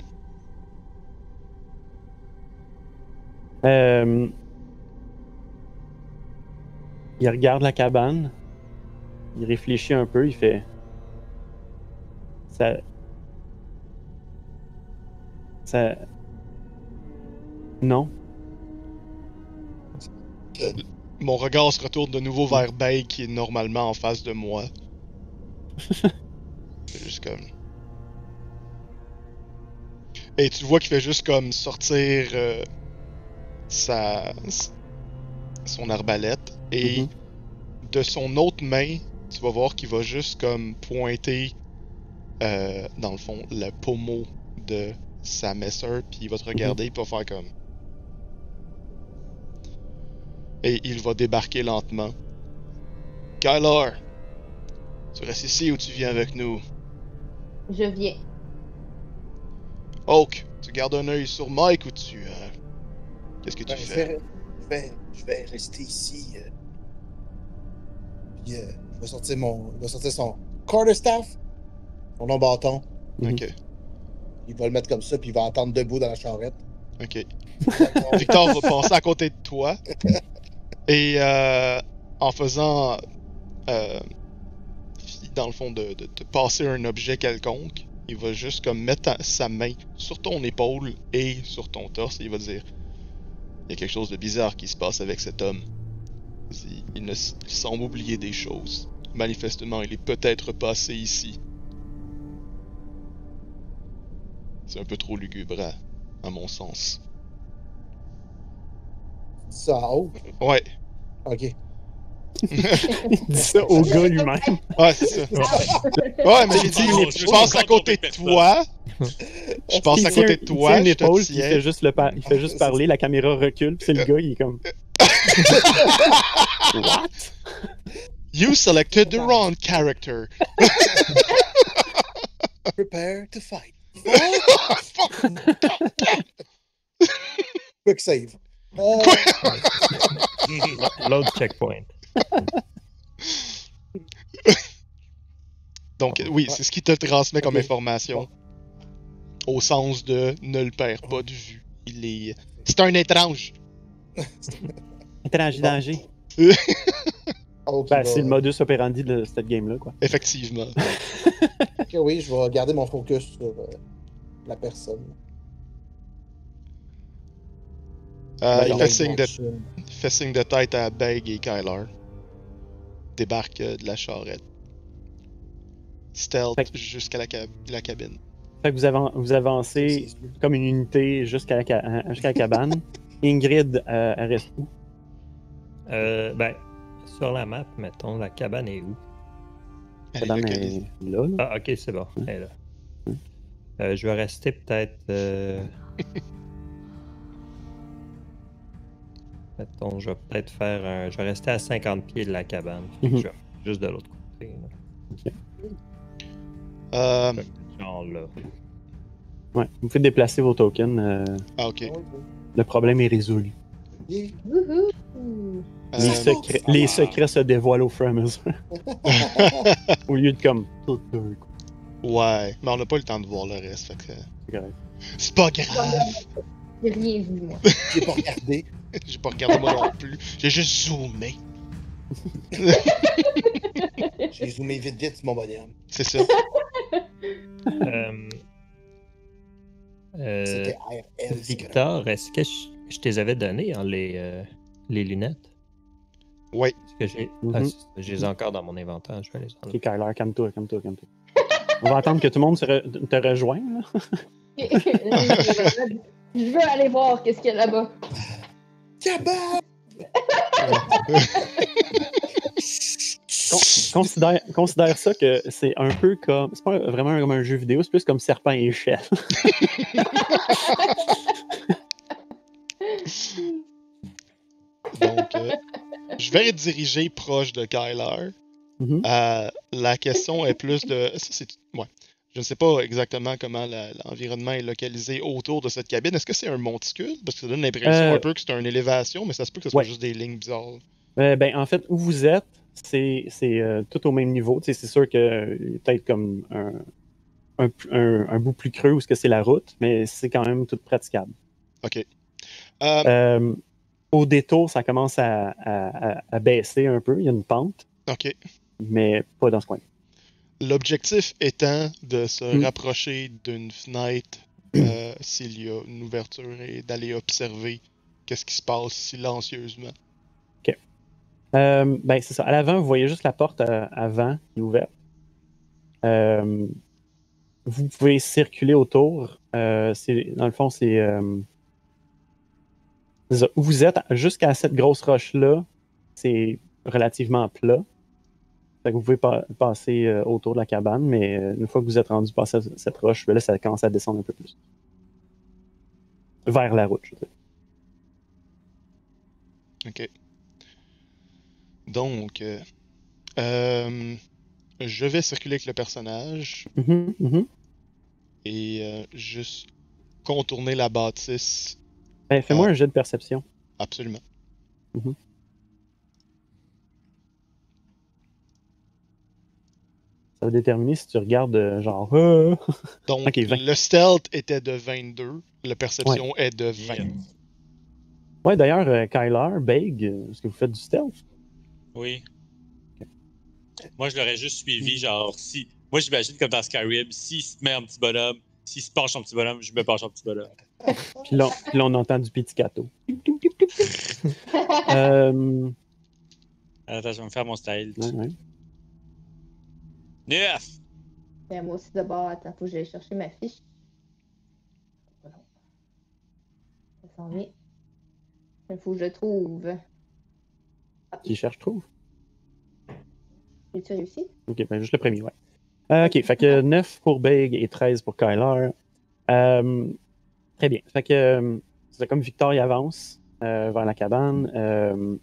Euh, il regarde la cabane. Il réfléchit un peu. Il fait. Ça. Ça. Non. Mon regard se retourne de nouveau vers Bay qui est normalement en face de moi. C'est juste comme. Et tu vois qu'il fait juste comme sortir euh, sa son arbalète et Mhm. de son autre main, tu vas voir qu'il va juste comme pointer euh, dans le fond le pommeau de sa messer puis il va te regarder puis il va faire comme. Et il va débarquer lentement. Kyler, tu restes ici ou tu viens avec nous? Je viens. Oak, tu gardes un œil sur Mike ou tu. euh, Qu'est-ce que tu Ben, je, fais? vais, je, vais, je vais rester ici. euh, Puis euh, je vais sortir mon. Il va sortir son quarterstaff, son long bâton. Mhm. Ok, Il va le mettre comme ça, puis il va attendre debout dans la charrette. ok. D'accord. Victor va passer à côté de toi. Et euh, en faisant. euh, dans le fond, de, de, de passer un objet quelconque, il va juste comme mettre ta- sa main sur ton épaule et sur ton torse et il va dire il y a quelque chose de bizarre qui se passe avec cet homme. Il, il ne s- il semble oublier des choses. Manifestement, il est peut-être passé ici. C'est un peu trop lugubre à, à mon sens. Ça en haut. Ouais, Ok. Il dit ça au gars lui-même. ouais, c'est ça. Ouais, mais j'ai dit, Oh, je je passe à comprends côté de personne. toi. Je passe Il à tient- côté de il toi, tient une je te épaule, puis il tiens. fait juste, le par- il fait juste parler, la caméra recule, puis c'est le gars, il est comme. What? You selected the wrong character. Prepare to fight. Fuck. Quick save. Euh, L'autre checkpoint. Donc, oui, c'est ce qui te transmet comme Ok. information. Au sens de ne le perds pas de vue. Il est. C'est un étrange. Étrange danger. Hulk, Ben, il c'est va- le modus operandi de cette game-là, quoi. Effectivement. Ok, oui, je vais garder mon focus sur euh, la personne. Euh, il, D'accord. fait signe de, il fait signe de tête à Beg et Kyler. Débarque euh, de la charrette. Stealth Fait que- jusqu'à la, cab- la cabine. Fait que vous, avan- vous avancez comme une unité jusqu'à la, ca- euh, jusqu'à la cabane. Ingrid, euh, elle reste où? Euh, ben, sur la map, mettons, la cabane est où? La Elle est cabane localisée. est là, là. Ah, ok, c'est bon. Elle est là. Euh, je vais rester peut-être. euh, Mettons, je vais peut-être faire un. Je vais rester à cinquante pieds de la cabane. Fait que Mhm. je vais juste de l'autre côté. là. Euh, Genre là. Ouais. Vous pouvez déplacer vos tokens. euh, ah, ok. le problème est résolu. Yeah. Wouhou! Les, Euh, secrets, les secrets se dévoilent au fur et à mesure. Au lieu de comme tout d'un coup. Ouais, mais on n'a pas eu le temps de voir le reste, fait que... C'est correct. C'est pas grave! J'ai rien vu, moi. J'ai pas regardé. J'ai pas regardé moi non plus. J'ai juste zoomé. J'ai zoomé vite vite sur mon bonhomme. C'est ça. Euh, euh, C'était R L. Victor, est-ce que je, je te les avais donné hein, les, euh, les lunettes? Ouais. Est-ce que j'ai. Mhm. Ah, c'est- je les ai encore dans mon inventaire, je vais les enlever. Ok, Kyler, calme-toi, calme-toi, calme-toi. On va attendre que tout le monde se re- te rejoigne. Là. Je veux aller voir qu'est-ce qu'il y a là-bas. Cabane! Con- considère, considère ça que c'est un peu comme. C'est pas vraiment comme un jeu vidéo, c'est plus comme serpent et échelle. Donc, euh, je vais être dirigé proche de Kyler. Mhm. Euh, la question est plus de... ça, c'est- ouais. Je ne sais pas exactement comment la- l'environnement est localisé autour de cette cabine. Est-ce que c'est un monticule? Parce que ça donne l'impression Euh, un peu que c'est une élévation, mais ça se peut que ce soit ouais. juste des lignes bizarres. Euh, ben, en fait, où vous êtes, c'est c'est, euh, tout au même niveau. Tu sais, c'est sûr qu'il y a peut-être comme un, un, un- un bout plus creux où ce que c'est la route, mais c'est quand même tout praticable. OK. Euh, Euh, au détour, ça commence à, à- à- à baisser un peu. Il y a une pente, OK. mais pas dans ce coin. L'objectif étant de se Mm. rapprocher d'une fenêtre euh, s'il y a une ouverture et d'aller observer qu'est-ce qui se passe silencieusement. Euh, ben, c'est ça. À l'avant, vous voyez juste la porte euh, avant qui est ouverte. Euh, vous pouvez circuler autour. Euh, c'est, dans le fond, c'est. euh, c'est ça. Où vous êtes, jusqu'à cette grosse roche-là, c'est relativement plat. Fait que vous pouvez pa- passer euh, autour de la cabane, mais euh, une fois que vous êtes rendu passer cette roche, ben là, ça commence à descendre un peu plus. Vers la route, je veux dire. OK. Donc, euh, euh, je vais circuler avec le personnage Mhm, mhm. et euh, juste contourner la bâtisse. Ben, fais-moi Ah. un jet de perception. Absolument. Mhm. Ça va déterminer si tu regardes euh, genre. euh, Donc, Ok, vingt. le stealth était de vingt-deux, la perception est de vingt. Ouais, d'ailleurs, euh, Kyler, Beg, euh, est-ce que vous faites du stealth? Oui. Moi, je l'aurais juste suivi, genre, si. Moi, j'imagine comme dans Skyrim, s'il se met en petit bonhomme, s'il se penche en petit bonhomme, je me penche en petit bonhomme. Puis là, puis là, on entend du pizzicato. euh, Attends, je vais me faire mon style. ouais, ouais. Neuf! Ben, moi aussi, d'abord, attends, faut que j'aille chercher ma fiche. Voilà. Ça s'en vient. Il faut que je trouve. Qui cherche, trouve. J'ai-tu réussi? Ok, ben juste le premier, ouais. Euh, ok, fait que neuf pour Beg et treize pour Kyler. Euh, très bien. Fait que euh, c'est comme Victor y avance euh, vers la cabane. Euh,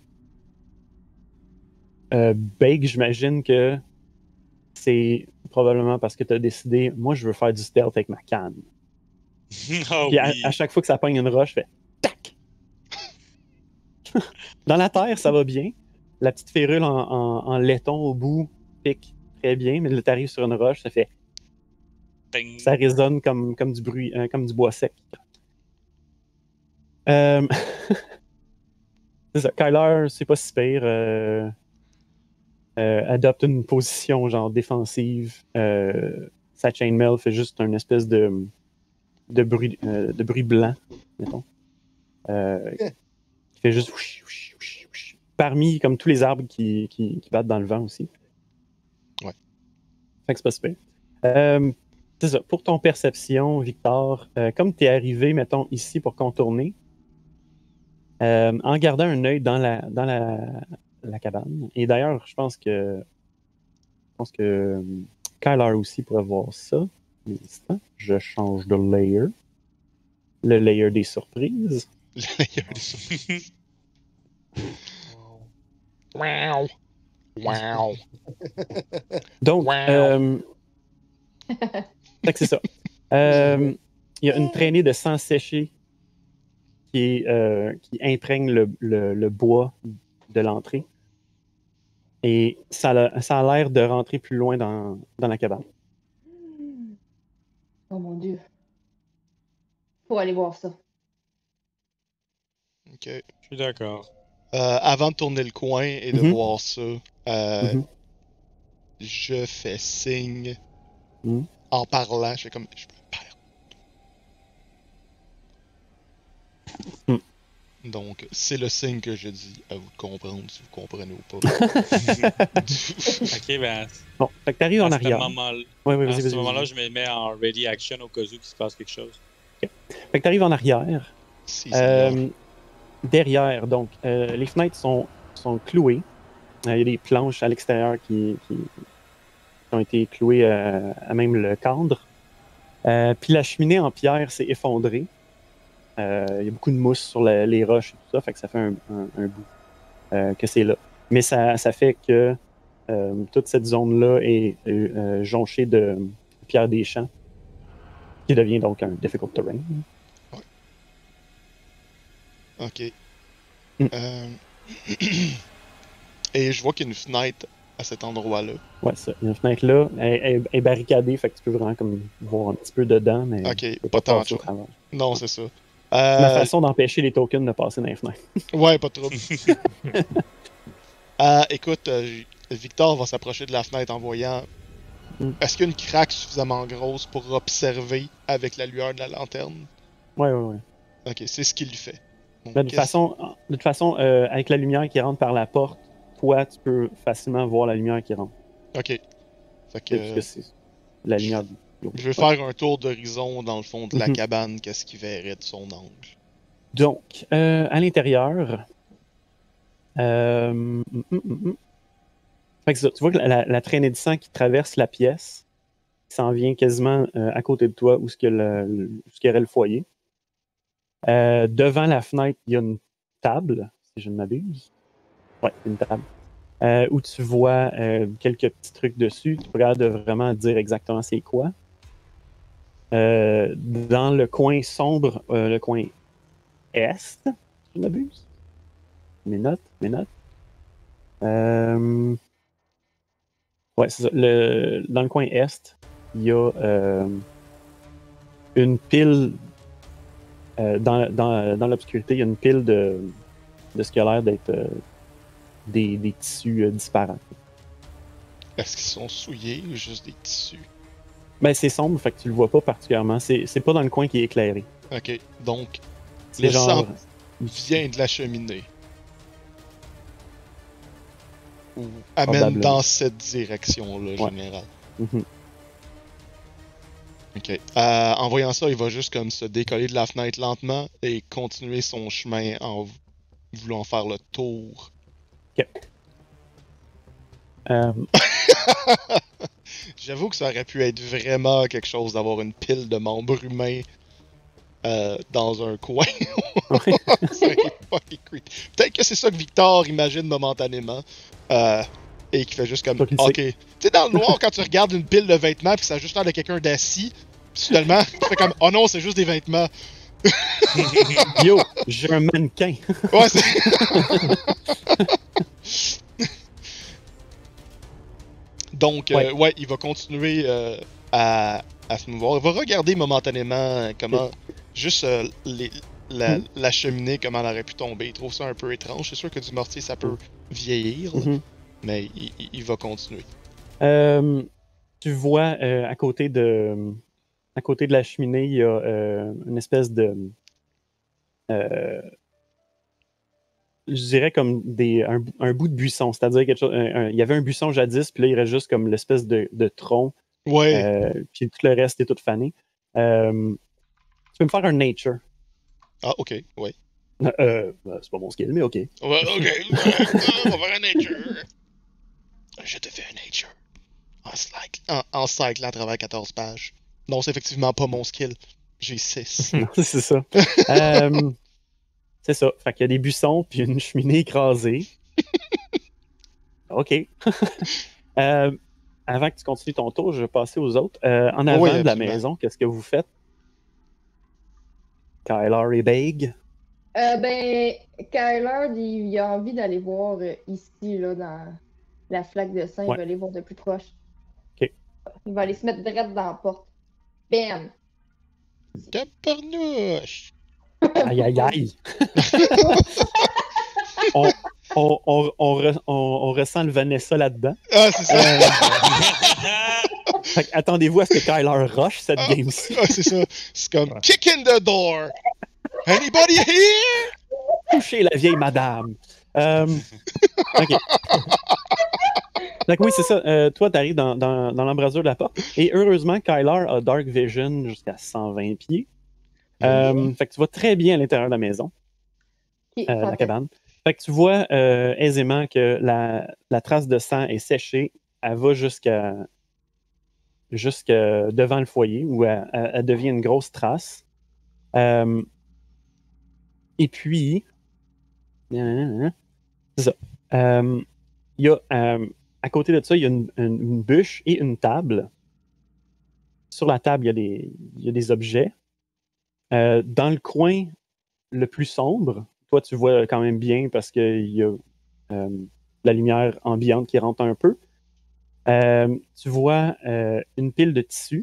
euh, Beg, j'imagine que c'est probablement parce que tu as décidé, moi je veux faire du stealth avec ma canne. Oh Puis à, oui! à chaque fois que ça pogne une roche, je fais tac! Dans la terre, ça va bien. La petite férule en, en- en laiton au bout pique très bien, mais là, tu arrives sur une roche, ça fait. Ting. Ça résonne comme, comme du bruit, euh, comme du bois sec. Euh... c'est ça. Kyler, c'est pas si pire. euh, euh, adopte une position genre défensive. Euh, sa chainmail fait juste une espèce de, de, bruit, euh, de bruit blanc, mettons. Euh, qui fait juste whoosh, whoosh, whoosh, whoosh. Parmi comme tous les arbres qui, qui, qui battent dans le vent aussi. Ouais. Fait que c'est pas super. Euh, c'est ça. Pour ton perception, Victor, euh, comme tu es arrivé, mettons, ici pour contourner, euh, en gardant un œil dans la, dans la, la cabane, et d'ailleurs, je pense que je pense que euh, Kyler aussi pourrait voir ça. Un instant, je change de layer. Le layer des surprises. Il y a des surprises. Wow. Wow. Donc, Wow. euh, fait que c'est ça. Euh, Il y a une traînée de sang séché qui, est, euh, qui imprègne le, le- le bois de l'entrée. Et ça a, ça a l'air de rentrer plus loin dans, dans la cabane. Oh mon Dieu. Faut aller voir ça. Ok. Je suis d'accord. Euh, avant de tourner le coin et de Mhm. voir ça, euh, Mhm. je fais signe Mhm. en parlant. Je fais comme. Je me perds. Mhm. Donc, c'est le signe que je dis à vous de comprendre si vous comprenez ou pas. Ok, ben, Bon, fait que t'arrives en à ce arrière. moment-là, Oui, oui, à vas-y, ce vas-y. moment-là, vas-y. je me mets en ready action au cas où qu'il se passe quelque chose. Fait que t'arrives en arrière. Si, Seigneur. Euh, derrière, donc, euh, les fenêtres sont, sont clouées. Euh, Il y a des planches à l'extérieur qui, qui, qui ont été clouées euh, à même le cadre. Euh, puis la cheminée en pierre s'est effondrée. Euh, Il y a beaucoup de mousse sur la- les roches et tout ça, fait que ça fait un, un, un bout euh, que c'est là. Mais ça, ça fait que euh, toute cette zone-là est euh, jonchée de pierre des champs, qui devient donc un difficult terrain. Ok. Mm. Euh, Et je vois qu'il y a une fenêtre à cet endroit-là. Ouais, ça. Il y a une fenêtre là, elle, elle- elle est barricadée, fait que tu peux vraiment comme voir un petit peu dedans, mais Ok, tu peux pas pas tant passer au de travers. Non, c'est ça. C'est ma Euh, façon d'empêcher les tokens de passer dans les fenêtres. Ouais, pas trop. Euh, écoute, euh, Victor va s'approcher de la fenêtre en voyant. Mm. Est-ce qu'il y a une craque suffisamment grosse pour observer avec la lueur de la lanterne? Ouais, ouais, ouais. Ok, c'est ce qu'il fait. Donc, De toute qu'est-ce- façon, de toute façon euh, avec la lumière qui rentre par la porte, toi, tu peux facilement voir la lumière qui rentre. Ok. Fait que, Puisque c'est la lumière du. je vais faire un tour d'horizon dans le fond de la Mhm. cabane, qu'est-ce qu'il verrait de son angle. Donc, euh, à l'intérieur. Euh, hum, hum, hum, hum. Fait que ça, tu vois que la, la- la traînée de sang qui traverse la pièce, qui s'en vient quasiment euh, à côté de toi où ce qu'il y, a le- le- où ce qu'il y aurait le foyer. Euh, devant la fenêtre, il y a une table, si je ne m'abuse. Ouais, une table. Euh, où tu vois euh, quelques petits trucs dessus. Tu peux de vraiment dire exactement c'est quoi. Euh, dans le coin sombre, euh, le coin est, si je ne m'abuse. Mes notes, mes notes. Euh... Ouais, c'est ça. Le... Dans le coin est, il y a euh, une pile. Euh, dans dans, dans l'obscurité, il y a une pile de, de ce qui a l'air d'être euh, des, des tissus euh, disparates. Est-ce qu'ils sont souillés ou juste des tissus? Ben, c'est sombre, fait que tu le vois pas particulièrement. C'est, c'est pas dans le coin qui est éclairé. Ok, donc C'est le genre. sang vient de la cheminée. Ou amène Probablement. dans cette direction-là, Ouais. général. Mhm. Ok. Euh, en voyant ça, il va juste comme se décoller de la fenêtre lentement et continuer son chemin en vou- voulant faire le tour. Euh, J'avoue que ça aurait pu être vraiment quelque chose d'avoir une pile de membres humains euh, dans un coin. ouais. Ça aurait été fucking creepy. Peut-être que c'est ça que Victor imagine momentanément. Euh, et qui fait juste comme, Toi qui le ok. Tu sais, dans le noir, quand tu regardes une pile de vêtements puis que ça a juste l'air de quelqu'un d'assis, puis soudainement, tu fais comme, oh non, c'est juste des vêtements. Yo, j'ai un mannequin. Ouais, c'est. Donc, euh, Ouais. ouais, il va continuer euh, à, à se mouvoir. Il va regarder momentanément euh, comment, juste euh, les, la, Mhm. la cheminée, comment elle aurait pu tomber. Il trouve ça un peu étrange. C'est sûr que du mortier, ça peut vieillir, là, Mhm. mais il, il- il va continuer. Euh, tu vois euh, à côté de à côté de la cheminée, il y a euh, une espèce de euh, je dirais comme des un, un bout de buisson, c'est-à-dire quelque chose. un- un- il y avait un buisson jadis, puis là il reste juste comme l'espèce de, de tronc, Ouais. euh, puis tout le reste est tout fané. Euh, tu peux me faire un nature. Ah, ok, ouais. Euh, ben, c'est pas mon skill, mais ok. Ouais, ok, correct. On va faire un nature. Je te fais un nature. En cycle. En, en cycle à travers quatorze pages. Non, c'est effectivement pas mon skill. J'ai six. Non, c'est ça. Euh, c'est ça. Fait qu'il y a des buissons puis une cheminée écrasée. OK. Euh, avant que tu continues ton tour, je vais passer aux autres. Euh, en avant Oui, de la absolument. maison, qu'est-ce que vous faites? Kyler et Bag. Euh, ben, Kyler, il, il a envie d'aller voir euh, ici, là, dans la flaque de sang. Ouais. Il va aller voir de plus proche. Ok. Il va aller se mettre direct dans la porte. Bam! Tabarnouche! Aïe, aïe, aïe. on, on, on, on, re- on, on ressent le Vanessa là-dedans. Ah, c'est ça! Euh, fait que attendez-vous à ce que Kyler rush cette Ah. game-ci. Ah, c'est ça. C'est comme Ouais. kick in the door! Anybody here? Toucher la vieille madame. Euh, OK. Donc oui, c'est ça. Euh, toi, tu arrives dans, dans, dans l'embrasure de la porte. Et heureusement, Kyler a Dark Vision jusqu'à cent vingt pieds. Euh, fait que tu vois très bien à l'intérieur de la maison, Ok, euh, la fantastique. cabane. Fait que tu vois euh, aisément que la, la trace de sang est séchée. Elle va jusqu'à jusqu'à devant le foyer où elle, elle- elle devient une grosse trace. Euh, et puis, c'est ça. Euh, il y a, euh, à côté de ça, il y a une, une- une bûche et une table. Sur la table, il y a des, il y a des objets. Euh, dans le coin le plus sombre, toi, tu vois quand même bien parce qu'il y a euh, la lumière ambiante qui rentre un peu. Euh, tu vois euh, une pile de tissus.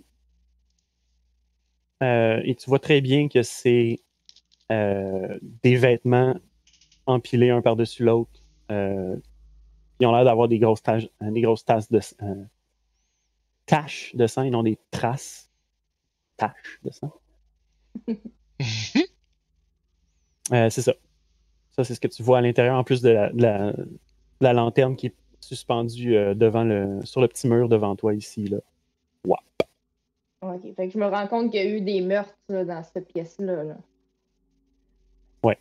Euh, et tu vois très bien que c'est euh, des vêtements empilés un par-dessus l'autre. Euh, ils ont l'air d'avoir des grosses taches, euh, des grosses tasses de euh, taches de sang et non des traces. Taches de sang. Euh, c'est ça. Ça, c'est ce que tu vois à l'intérieur, en plus de la, de la, de la lanterne qui est suspendue euh, devant le, sur le petit mur devant toi ici. Là. Ok, fait que je me rends compte qu'il y a eu des meurtres là, dans cette pièce-là. Là. Ouais.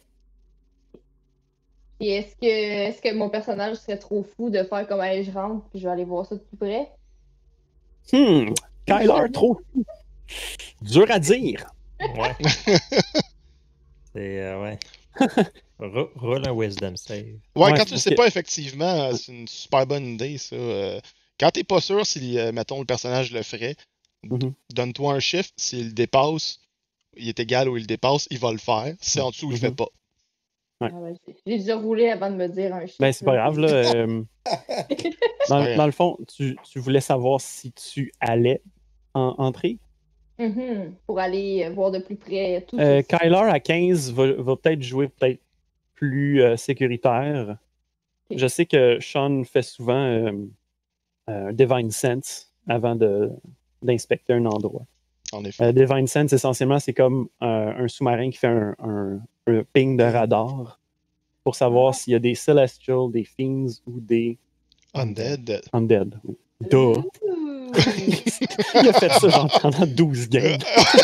Et est-ce que est-ce que mon personnage serait trop fou de faire comme allez, je rentre puis je vais aller voir ça de plus près? Hmm, Kyler, trop. Dur à dire. Ouais. C'est. euh, ouais. Rou- Roule un wisdom save. Ouais, Ouais, quand tu le parce sais que- pas, effectivement, c'est une super bonne idée, ça. Euh, quand t'es pas sûr si, euh, mettons, le personnage le ferait, Mhm. donne-toi un chiffre. S'il le dépasse, il est égal ou il le dépasse, il va le faire. Si en dessous, il le fait Mhm. pas. Ouais. Ah ouais, j'ai- j'ai déjà roulé avant de me dire un chiffre. Ben, c'est pas grave. Là, euh, dans, pas grave. dans le fond, tu, tu voulais savoir si tu allais en- entrer. Mhm, pour aller euh, voir de plus près tout Euh, ça. Kyler à quinze va, va peut-être jouer peut-être plus euh, sécuritaire. Ok. Je sais que Sean fait souvent euh, euh, Divine Sense avant de, d'inspecter un endroit. En effet. Euh, Divine Sense, essentiellement, c'est comme euh, un sous-marin qui fait un, un- un ping de radar pour savoir Ah. s'il y a des Celestials, des Fiends ou des Undead. Undead. Duh. Ouh. Il a fait ça genre, pendant douze games.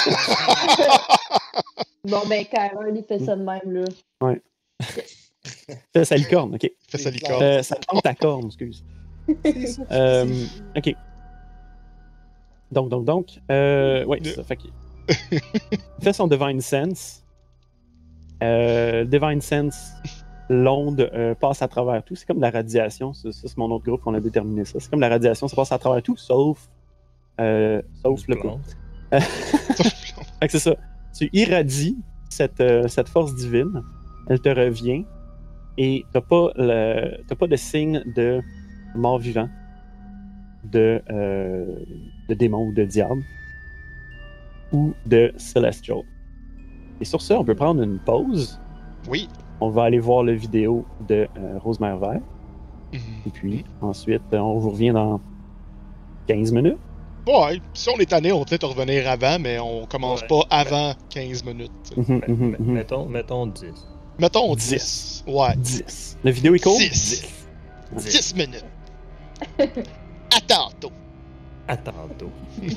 Bon, ben, Kyler, il fait ça de même, là. Ça, ça licorne, ok. Fais ça C'est licorne. clair. Euh, ça tente ta corne, excuse. C'est ça, Euh, c'est- ok. Donc, donc, donc. Euh, oui, c'est ça. Fait que- il fait son Divine Sense. Euh, Divine Sense, l'onde euh, passe à travers tout. C'est comme de la radiation. Ça, ça, c'est mon autre groupe qu'on a déterminé ça. C'est comme la radiation, ça passe à travers tout, sauf, euh, sauf le plomb. Plomb. Fait que c'est ça. Tu irradies cette, euh, cette force divine. Elle te revient. Et t'as pas, le, t'as pas de signe de mort vivant, de, euh, de démon ou de diable, ou de celestial. Et sur ça, on peut prendre une pause. Oui. On va aller voir la vidéo de euh, Rosemère Vert. Mhm. Et puis, ensuite, euh, on vous revient dans quinze minutes. Ouais, si on est tanné, on va peut-être revenir avant, mais on commence Ouais. pas avant quinze minutes. tu sais. Mhm, Mais- mhm, mais- mhm. Mettons, mettons dix. Mettons Dix. dix. Ouais. dix. La vidéo est courte? Dix. dix. dix minutes. À tantôt. À tantôt.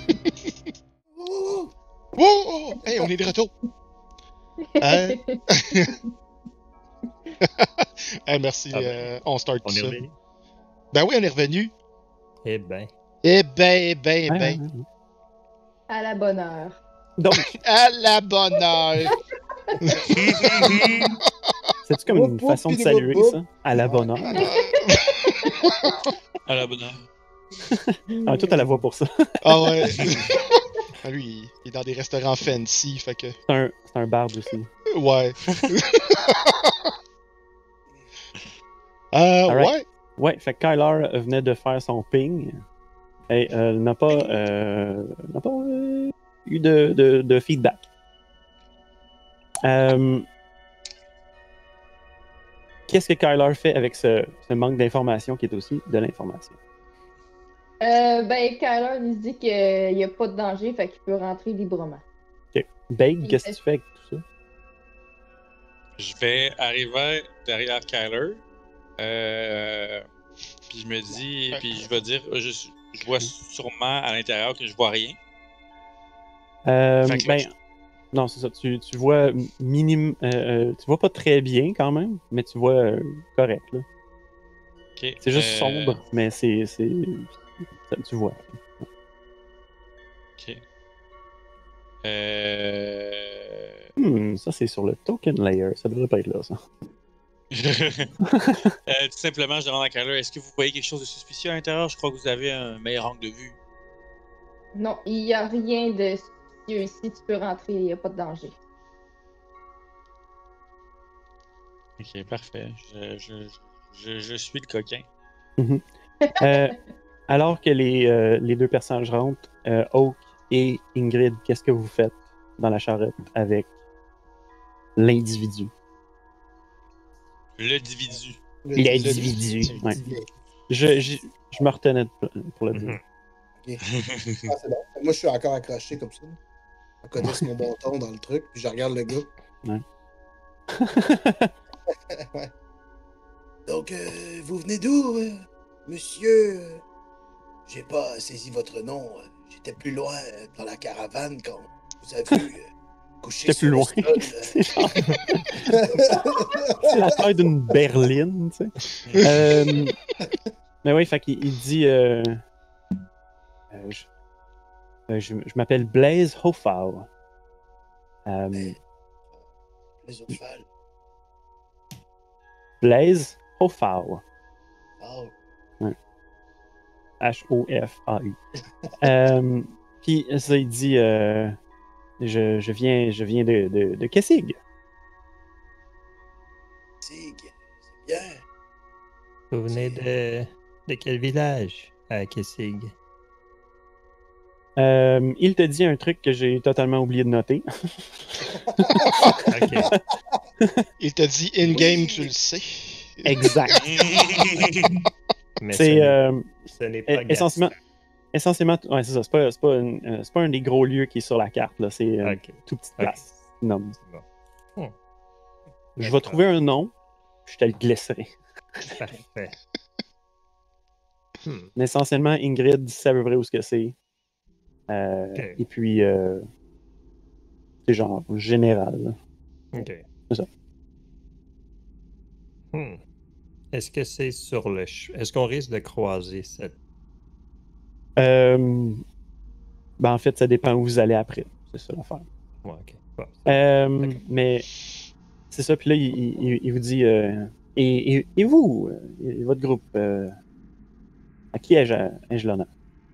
Oh! Wow! Hey, on est de retour. Hein? Hey, merci, Ah ben, euh, on start On tout est ça. revenu. Ben oui, on est revenu. Eh ben. Eh ben, eh ben, eh Ouais, ben. ouais, ouais. À la bonne heure. Donc, À la bonne heure. c'est-tu comme Whoop, une whoop, façon de pidi, saluer whoop, ça? À la bonne heure. À la bonne heure. Ah, toi, t'as la voix pour ça. Ah ouais. Ah, lui, il est dans des restaurants fancy, fait que. C'est un, c'est un barde aussi. Ouais. euh, Alright. ouais. Ouais, fait que Kyler venait de faire son ping et euh, n'a pas, euh, n'a pas euh, eu de, de, de feedback. Euh, Qu'est-ce que Kyler fait avec ce, ce manque d'information qui est aussi de l'information? Euh, ben, Kyler, il se dit qu'il n'y a pas de danger, fait qu'il peut rentrer librement. Ok. Bake, Il qu'est-ce que fait- tu fais avec tout ça? Je vais arriver derrière Kyler. Euh, puis je me dis, puis je vais dire, je, je vois sûrement à l'intérieur que je vois rien. Euh, Fait que là, ben, je- non, c'est ça. Tu, tu vois minimum, euh, euh, tu vois pas très bien quand même, mais tu vois euh, correct. Là. Ok, C'est juste euh, sombre, mais c'est, c'est, ça, tu vois. Ok. Euh... Hmm, ça c'est sur le token layer. Ça devrait pas être là, ça. Euh, tout simplement, je demande à Kyler, est-ce que vous voyez quelque chose de suspicieux à l'intérieur? Je crois que vous avez un meilleur angle de vue. Non, il n'y a rien de suspicieux ici. Tu peux rentrer, il n'y a pas de danger. Ok, parfait. Je, je, je, je suis le coquin. Euh, alors que les, euh, les deux personnages rentrent, euh, Oak et Ingrid, qu'est-ce que vous faites dans la charrette avec l'individu? Le dividu. Le- L'individu, le- ouais. le- Je, je, je me retenais de- pour le dire. Mhm. Ok. Ah, c'est bon. Moi, je suis encore accroché comme ça. Je connais mon bon ton dans le truc, puis je regarde le gars. Ouais. Ouais. Donc, euh, vous venez d'où, euh, monsieur? euh? J'ai pas saisi votre nom. euh, J'étais plus loin euh, dans la caravane quand vous avez vu euh, coucher J'étais plus sur le loin. sol, euh. C'est genre- c'est la taille d'une berline, tu sais. Euh, mais oui, fait qu'il il dit euh, euh, je, euh, je, je m'appelle Blaze Hofau. Euh, Les autres fals. Blaze Hofau. Ah, H O F A U. euh, Puis ça, il dit euh, je, je viens, je viens de, de, de Kessig. Sig, c'est bien. Vous venez de, de quel village à Kessig? Euh, il te dit un truc que j'ai totalement oublié de noter. Ok. Il t'a dit in-game, Oui. tu le sais. Exact. Mais ce C'est n'est- euh, ce n'est pas essentiellement, Gaspard. essentiellement, ouais, c'est ça. C'est pas, c'est pas, une- euh, c'est pas un des gros lieux qui est sur la carte. Là. C'est une Ok. toute petite Ok. place. Non. C'est bon. Je vais D'accord. trouver un nom, je te le glisserai. Parfait. Hmm. Mais essentiellement, Ingrid sait à peu près où ce que c'est. Euh, Ok. Et puis, euh, c'est genre général. là. Ok. C'est ça. Hmm. Est-ce que c'est sur le ch- Est-ce qu'on risque de croiser cette. Euh, ben, en fait, ça dépend où vous allez après. C'est ça l'affaire. Ouais, ok. Bon. Euh, D'accord. mais c'est ça, puis là, il, il- il vous dit euh, et, et- et vous, euh, et votre groupe, euh, à qui ai-je ai-je l'honneur?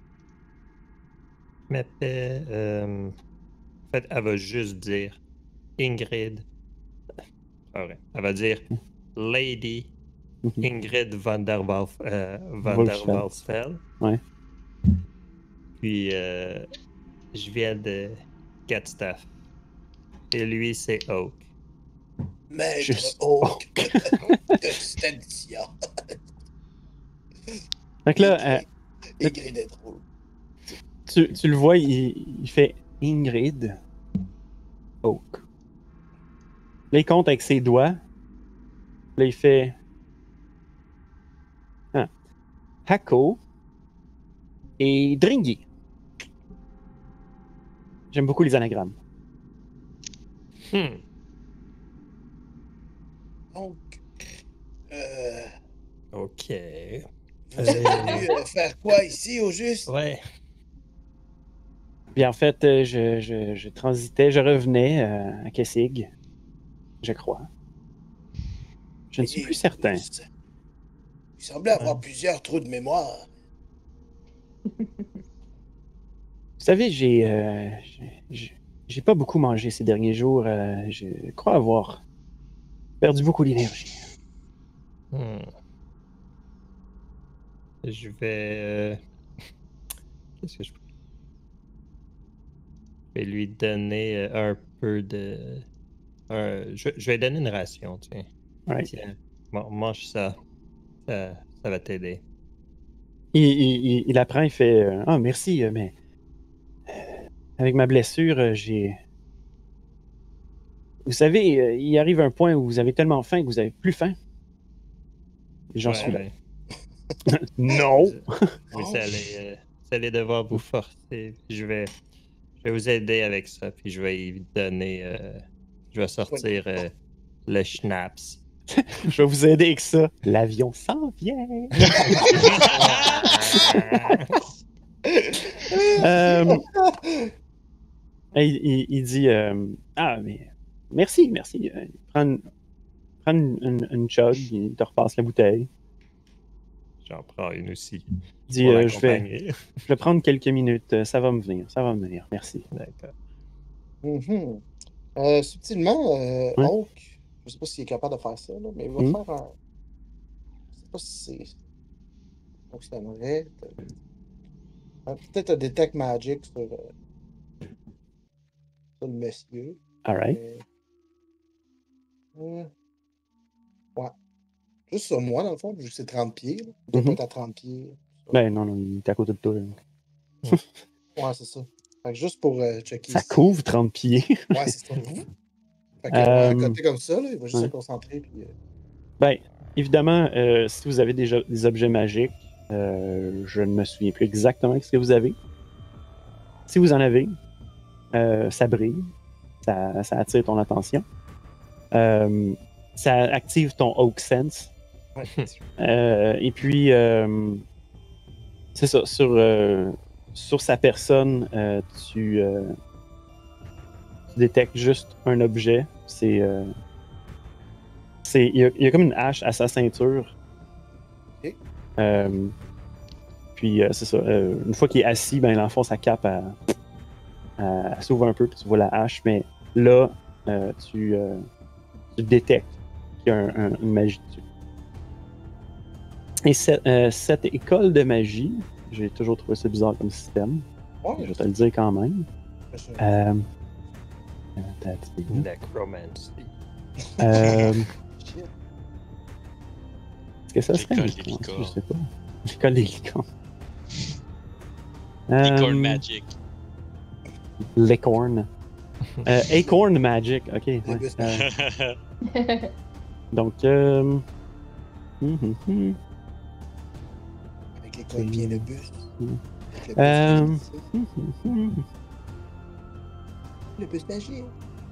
Je m'appelle. euh, En fait, elle va juste dire Ingrid. Ah ouais. Elle va dire Lady Mhm. Ingrid van der, Walf, euh, van der Wolfsfeld. Walsfeld. Ouais. Puis, euh, je viens de Gatstaff. Et lui, c'est Oak. Maître Juste Oak de Stentia. Fait que là, euh, Ingrid est drôle. tu, tu le vois, il, il fait Ingrid Oak. Là, il compte avec ses doigts. Là, il fait ah, Hako et Dringy. J'aime beaucoup les anagrammes. Hmm. Donc, euh, Ok. vous êtes venu euh, faire quoi ici, au juste? Ouais. Puis en fait, euh, je, je, je transitais, je revenais euh, à Kessig, je crois. Je ne suis Et plus certain. Vous, vous semblez avoir plusieurs trous de mémoire. Vous savez, j'ai, euh, j'ai- j'ai j'ai pas beaucoup mangé ces derniers jours. Euh, je crois avoir perdu beaucoup d'énergie. Hmm. Je vais. euh, Qu'est-ce que je peux. Je vais lui donner euh, un peu de. un- Je, je vais lui donner une ration, tiens. Ouais. Tiens, bon, mange ça. Ça, ça va t'aider. Il, il, il, il apprend, il fait euh, ah, merci, euh, mais euh, avec ma blessure, euh, j'ai. Vous savez, euh, il arrive un point où vous avez tellement faim que vous avez plus faim. Et j'en Ouais, suis là. ouais. Non! Oui, ça allait, euh, ça allait devoir vous forcer. Je vais, je vais vous aider avec ça, puis je vais lui donner. euh, je vais sortir euh, le schnapps. Je vais vous aider avec ça. L'avion s'en vient! Euh, il, il- il dit euh, ah, mais merci, merci. Euh, prends une, prends une, une- une chug, il te repasse la bouteille. J'en prends une aussi. Il dit Pour euh, je, vais, l'accompagner. je vais prendre quelques minutes, euh, ça va me venir, ça va me venir, merci. D'accord. Mhm. Euh, subtilement, euh, Ouais. Hawk, je sais pas s'il est capable de faire ça, là, mais il va Mhm. faire un. Je sais pas si c'est. Donc, ça m'aurait. Euh, Peut-être un Detect Magic sur, euh, sur le monsieur. Alright. Mais... euh, Ouais. Juste sur moi, dans le fond, vu que c'est trente pieds. Là. Il doit Mhm. pas être à trente pieds. Ben non, non, il est à côté de toi. là. Ouais, c'est ça. Fait que juste pour euh, checker. Ça si- couvre trente pieds. Ouais, c'est ça. Fait que, ouais, à Euh, côté comme ça, là, il va juste ouais. se concentrer. Puis, euh, Ben, évidemment, euh, si vous avez des, des objets magiques, euh, je ne me souviens plus exactement de ce que vous avez. Si vous en avez, euh, ça brille, ça, ça attire ton attention. Euh, ça active ton Oak Sense. ouais, Euh, et puis, euh, c'est ça, sur, euh, sur sa personne, euh, tu, euh, tu détectes juste un objet. C'est. euh, c'est il, y a, il y a comme une hache à sa ceinture. Ok. Euh, puis, euh, c'est ça. euh, une fois qu'il est assis, ben, l'enfant, sa cape, elle, elle- elle s'ouvre un peu, puis tu vois la hache. Mais là, euh, tu, euh, tu détectes qu'il y a un- un- une magie dessus. Et cette, euh, cette école de magie, j'ai toujours trouvé ça bizarre comme système. ouais, Je vais te le dire quand même. c'est- Euh, attends, tu sais. Necromancy. Euh, Shit. Est-ce que ça serait L'école une des licorne? licornes. Je sais pas. L'école des licornes. Licorne Euh, Magic. Licorne. Euh, Acorn Magic, ok. ouais. bus Euh, donc, euh... hum, hum, hum. Avec les colliers de bus. Mm. Avec le bus, Euh, magique. hum, hum, hum. Le bus magique.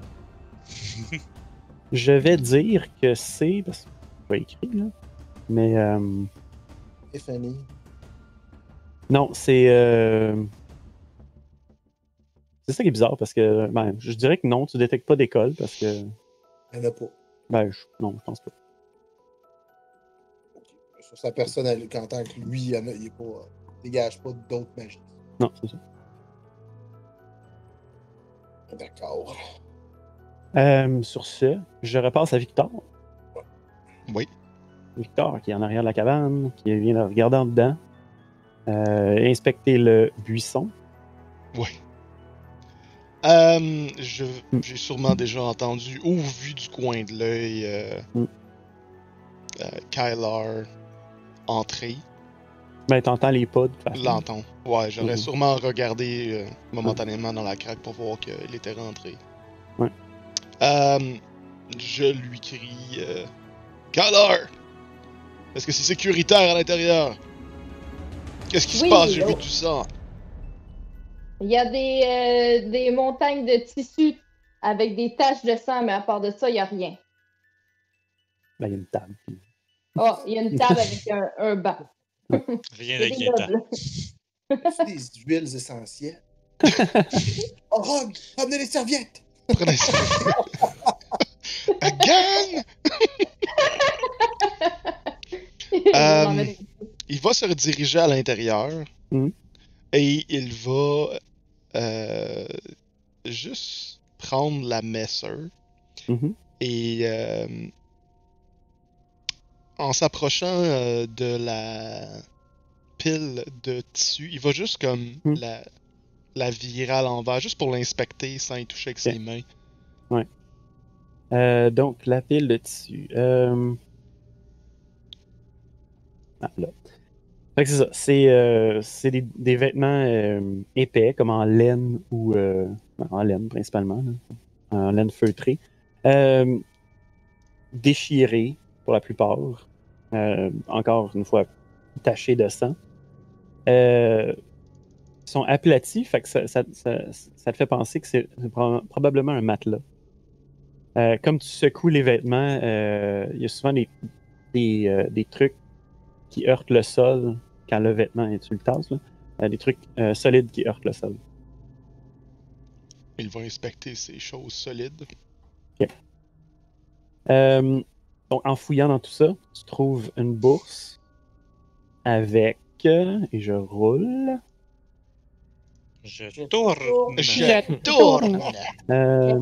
Je vais dire que c'est. Parce que c'est pas écrit, là. Mais. Euh... Stéphanie. Non, c'est. Euh... C'est ça qui est bizarre parce que. Ben, je dirais que non, tu détectes pas d'école parce que. Il n'y en a pas. Ben, je- non, je pense pas. Ok. Sur sa personne, elle, en tant que lui, il y en a, il est pas, euh, dégage pas d'autres magies. Non, c'est ça. D'accord. Euh, sur ce, je repasse à Victor. Oui. Victor qui est en arrière de la cabane, qui vient de regarder en dedans, euh, inspecter le buisson. Oui. Euh, je- Mm. J'ai sûrement déjà entendu ou vu du coin de l'œil euh, Mm. euh, Kylar entrer. Ben, t'entends les pas de toute façon. L'entend. Ouais, j'aurais Mhm. sûrement regardé euh, momentanément dans la craque pour voir qu'il était rentré. Ouais. Euh, je lui crie euh, Kylar! Est-ce que c'est sécuritaire à l'intérieur? Qu'est-ce qui Oui, se passe? J'ai oh. vu du sang. Il y a des, euh, des montagnes de tissu avec des taches de sang, mais à part de ça, il n'y a rien. Ben, il y a une table. Oh, il y a une table avec un, un banc. Rien Il y a des d'inquiétant. meubles. C'est des huiles essentielles. Oh, Rogue, amenez les serviettes! Prenez ça. Again! On va en Euh, mettre- Il va se rediriger à l'intérieur Mhm. et il va euh, juste prendre la messer Mhm. et euh, en s'approchant euh, de la pile de tissu, il va juste comme Hmm. la, la virer à l'envers, juste pour l'inspecter sans y toucher avec Ok. ses mains. Euh, donc, la pile de tissu. Euh... Ah, là. Fait que c'est ça. C'est euh, c'est des, des vêtements euh, épais, comme en laine ou. Euh, en laine principalement, là. En laine feutrée. Euh, déchirés pour la plupart. Euh, encore une fois, tachés de sang. Euh, ils sont aplatis, fait que ça, ça, ça, ça te fait penser que c'est proba- probablement un matelas. Euh, comme tu secoues les vêtements, euh, il y a souvent des, des, euh, des trucs qui heurtent le sol quand le vêtement est sur le tasse, là. Euh, des trucs euh, solides qui heurtent le sol. Il va inspecter ces choses solides. Euh, donc, en fouillant dans tout ça, tu trouves une bourse avec, euh, et je roule, Je tourne. Je tourne! euh,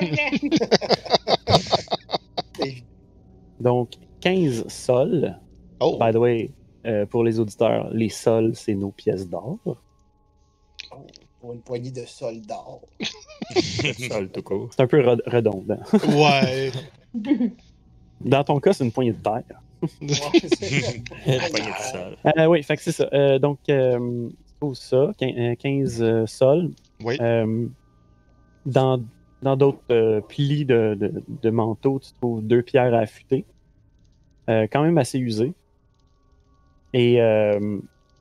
Et- donc quinze sols. Oh! By the way, euh, pour les auditeurs, les sols, c'est nos pièces d'or. oh, pour une poignée de soldats. Sol tout court. C'est un peu red- redondant. Ouais! Dans ton cas, c'est une poignée de terre. Ouais, c'est ça. Poignée de sol. Euh, oui, fait que c'est ça. Euh, donc, euh, tu trouves ça, quin- euh, quinze euh, sols. Oui. Euh, dans dans d'autres euh, plis de, de, de manteau, tu trouves deux pierres à affûter. Euh, quand même assez usées. Et euh,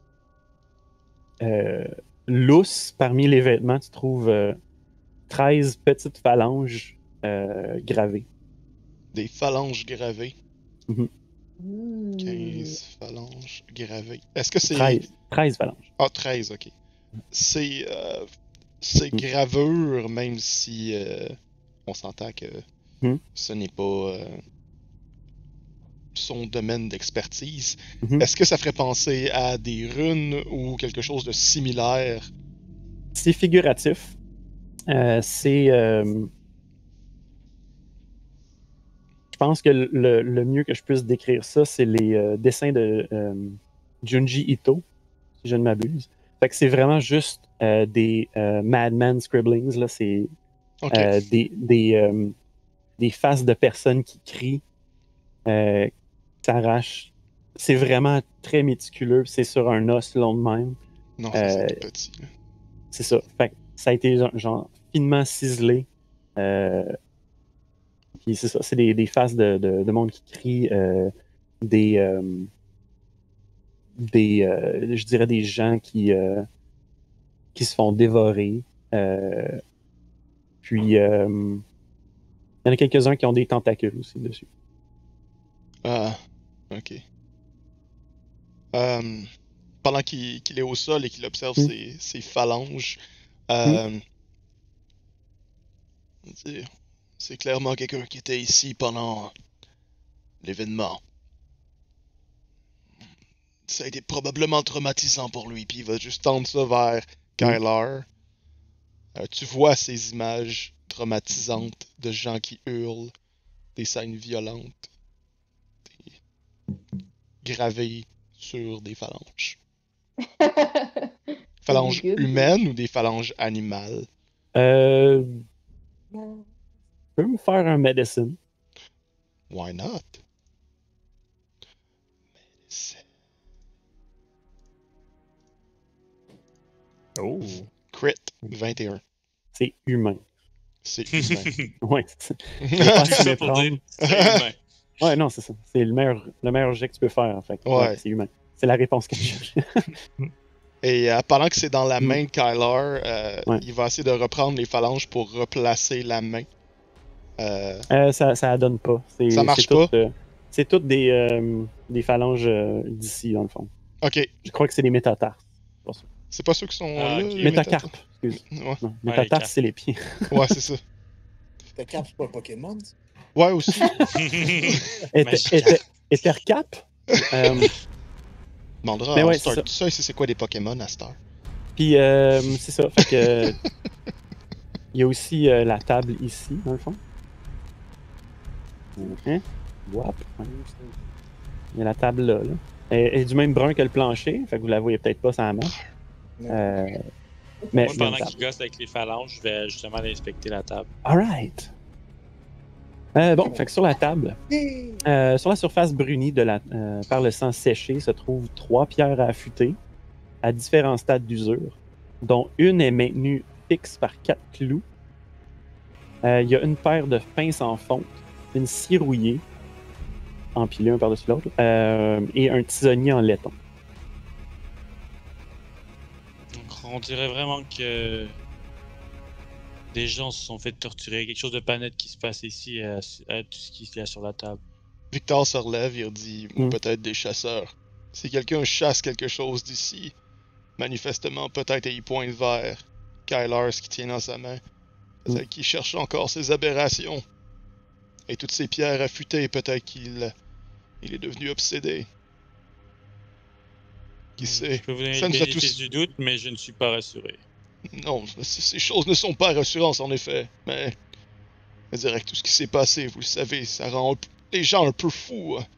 euh, lousse, parmi les vêtements, tu trouves euh, treize petites phalanges euh, gravées. Des phalanges gravées. Mmh. quinze phalanges gravées. Est-ce que c'est. treize, treize phalanges. Ah, treize, ok. C'est. Euh, c'est Mm. gravure, même si. euh, on s'entend que. Mm. Ce n'est pas. euh, son domaine d'expertise. Mhm. Est-ce que ça ferait penser à des runes ou quelque chose de similaire? C'est figuratif. Euh, c'est. euh, Je pense que le, le mieux que je puisse décrire ça, c'est les euh, dessins de euh, Junji Ito, si je ne m'abuse. Fait que c'est vraiment juste euh, des euh, Madman Scribblings. Là. C'est Ok. euh, des, des, euh, des faces de personnes qui crient, euh, qui s'arrachent. C'est vraiment très méticuleux. C'est sur un os long de même. Non, ça, c'est euh, tout petit. là. C'est ça. Fait que ça a été genre, genre finement ciselé. Euh, Puis c'est ça, c'est des, des faces de, de, de monde qui crie, euh, des, euh, des euh, je dirais des gens qui, euh, qui se font dévorer. Euh, puis euh, il y en a quelques-uns qui ont des tentacules aussi dessus. Ah, ok. Euh, pendant qu'il qu'il est au sol et qu'il observe Mm. ses, ses phalanges, euh, dire, c'est clairement quelqu'un qui était ici pendant l'événement. Ça a été probablement traumatisant pour lui, puis il va juste tendre ça vers Kylar. Euh, tu vois ces images traumatisantes de gens qui hurlent, des scènes violentes, des- gravées sur des phalanges. Phalanges lugubre. humaines ou des phalanges animales? Euh, tu peux me faire un medicine? Why not? C'est Oh. crit vingt et un. C'est humain. C'est humain. Ouais, c'est Tout pas ça s'y pour méprendre. dire, c'est humain. Ouais, non, c'est ça. C'est le meilleur, le meilleur jet que tu peux faire, en fait. Ouais. C'est humain. C'est la réponse que je cherchais. Et euh, pendant que c'est dans la Mm. main de Kylar, euh, Ouais. il va essayer de reprendre les phalanges pour replacer la main. Euh, Euh, ça, ça donne pas. C'est, Ça marche c'est tout, pas? euh, c'est toutes des, euh, des phalanges euh, d'ici, dans le fond. ok, Je crois que c'est des métatarses. c'est pas ceux qui sont Ah, là. ok. les Métacarpes, excuse. méta- Ouais, Non, les métatarses, carpes. c'est les pieds. ouais c'est ça. Le cap, c'est pas un Pokémon. ça? Ouais, aussi. Éther- Magikarp. éther- Éthercap. Euh, Demandera Mais à ouais, Star c'est tout ça, c'est quoi des Pokémon à Star? Puis, euh, c'est ça. Fait que Il y a aussi euh, la table ici, dans le fond. Hein? Wap. Il y a la table là. là. Elle, elle est du même brun que le plancher, fait que vous la voyez peut-être pas sans la map. Euh, mais Moi, il y a une pendant table. qu'il gosse avec les phalanges, je vais justement aller inspecter la table. Alright. Euh, bon, fait que sur la table, euh, sur la surface brunie de la, euh, par le sang séché se trouvent trois pierres à affûter à différents stades d'usure, dont une est maintenue fixe par quatre clous. Euh, Il y a une paire de pinces en fonte, une scie rouillée, empilée un par-dessus l'autre, euh, et un tisonnier en laiton. Donc, on dirait vraiment que des gens se sont fait torturer. Quelque chose de pas net qui se passe ici à, à tout ce qui est sur la table. Victor se relève, il dit Hmm. peut-être des chasseurs. Si quelqu'un chasse quelque chose d'ici, manifestement peut-être il pointe vers Kylar, ce qu'il tient dans sa main. Peut-être qu'il cherche encore ses aberrations. Et toutes ces pierres affûtées, peut-être qu'il il est devenu obsédé. Qui sait? Je peux vous donner Ça le nous a bénéfice tous- du doute, mais je ne suis pas rassuré. Non, c- ces choses ne sont pas rassurantes en effet, mais je dirais que tout ce qui s'est passé, vous le savez, ça rend un p- les gens un peu fous. hein.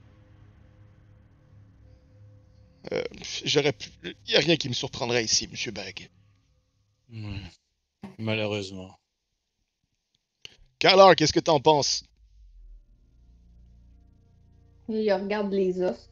Euh, j'aurais pu... Il n'y a rien qui me surprendrait ici, Monsieur Bag. Ouais. Malheureusement. Kylar, qu'est-ce que t'en penses? Il regarde les os.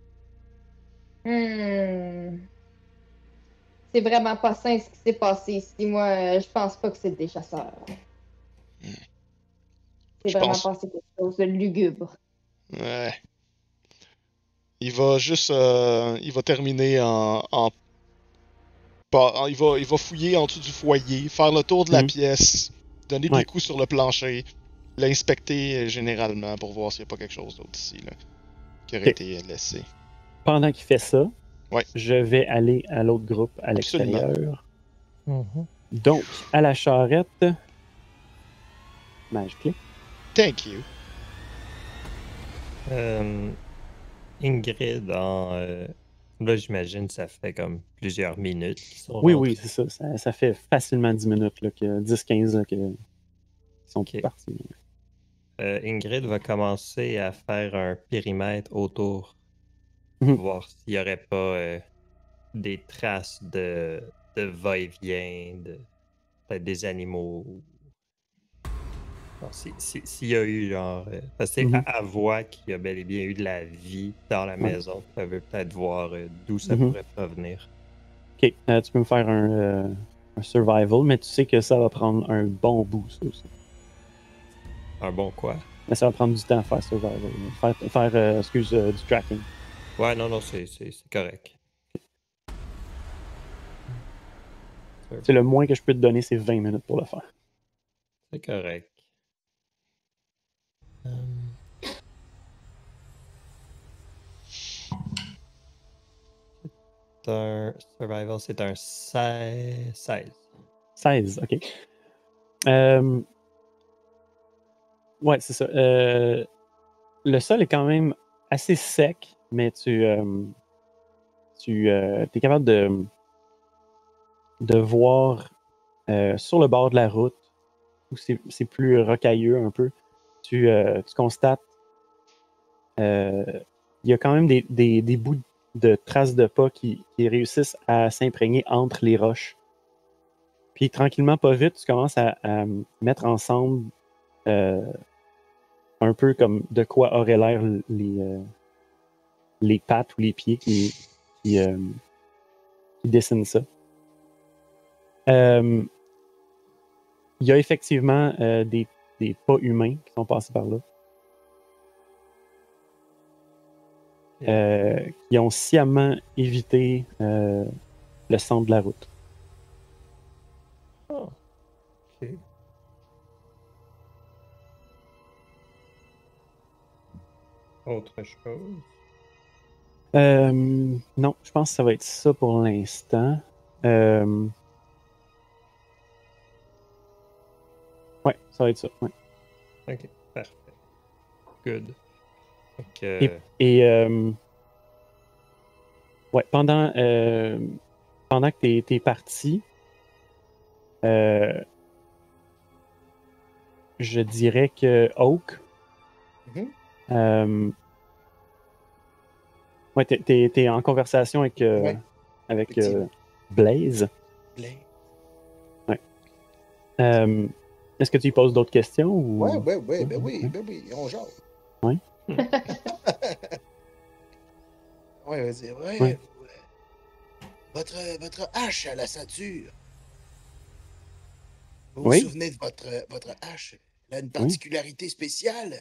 Hmm. C'est vraiment pas sain ce qui s'est passé ici. Moi, euh, je pense pas que c'est des chasseurs. Hmm. C'est Je vraiment pense- passé quelque chose de lugubre. Ouais. Il va juste... euh, il va terminer en... en... pas- en- il, va, il va fouiller en dessous du foyer, faire le tour de la Mhm. pièce, donner Ouais. des coups sur le plancher, l'inspecter euh, généralement pour voir s'il n'y a pas quelque chose d'autre ici là, qui aurait Ok. été laissé. Pendant qu'il fait ça, Ouais. je vais aller à l'autre groupe à Absolument. l'extérieur. Mhm. Donc, à la charrette, Mage clic. Thank you. Euh, Ingrid, en, euh, là, j'imagine ça fait comme plusieurs minutes qu'ils sont Oui, rentrés. oui, c'est ça. ça. ça fait facilement dix minutes, là, que dix quinze là, que... qu'ils sont Ok. partis. Euh, Ingrid va commencer à faire un périmètre autour Mhm. pour voir s'il n'y aurait pas euh, des traces de, de va-et-vient, de peut-être des animaux. Non, si- si- S'il y a eu genre. euh, parce que Mhm. à, à voix qu'il y a bel et bien eu de la vie dans la Ouais. maison, ça veut peut-être voir euh, d'où ça Mhm. pourrait provenir. Ok, euh, tu peux me faire un, euh, un survival, mais tu sais que ça va prendre un bon bout, ça aussi. Un bon quoi? Mais ça va prendre du temps à faire survival. Faire, faire euh, excuse, euh, du tracking. Ouais, non, non, c'est c'est- c'est correct. C'est le moins que je peux te donner, c'est vingt minutes pour le faire. C'est correct. Hum. C'est un survival, c'est un seize. seize. seize, ok. Euh, ouais, c'est ça. Euh, le sol est quand même assez sec, mais tu, euh, tu euh, es capable de, de voir euh, sur le bord de la route, où c'est c'est plus rocailleux un peu, tu, euh, tu constates euh, il y a quand même des, des, des bouts de traces de pas qui, qui réussissent à s'imprégner entre les roches. Puis tranquillement, pas vite, tu commences à, à mettre ensemble euh, un peu comme de quoi auraient l'air les, euh, les pattes ou les pieds qui, qui, euh, qui dessinent ça. Euh, Il y a effectivement euh, des, des pas humains qui sont passés par là. Euh, qui ont sciemment évité euh, le centre de la route. Oh. Ok. Autre chose. Euh, non, je pense que ça va être ça pour l'instant. Euh, ouais, ça va être ça. Ouais. Ok, parfait. Good. Donc, euh, Et, et euh, ouais, pendant, euh, pendant que t'es, t'es parti, euh, je dirais que Oak. Mhm. euh, ouais, t'es, t'es- t'es en conversation avec, euh, Ouais, avec euh, effectivement. Blaze. Blaze. Euh, est-ce que tu lui poses d'autres questions? Ou... Ouais, ouais, ouais, ben Ouais, oui, ouais. ben oui, on jase. Ouais. Ouais, vas-y, ouais. Ouais. vous, euh, Votre, votre hache à la ceinture. Vous vous Oui. souvenez de votre, votre hache? Elle a une particularité spéciale.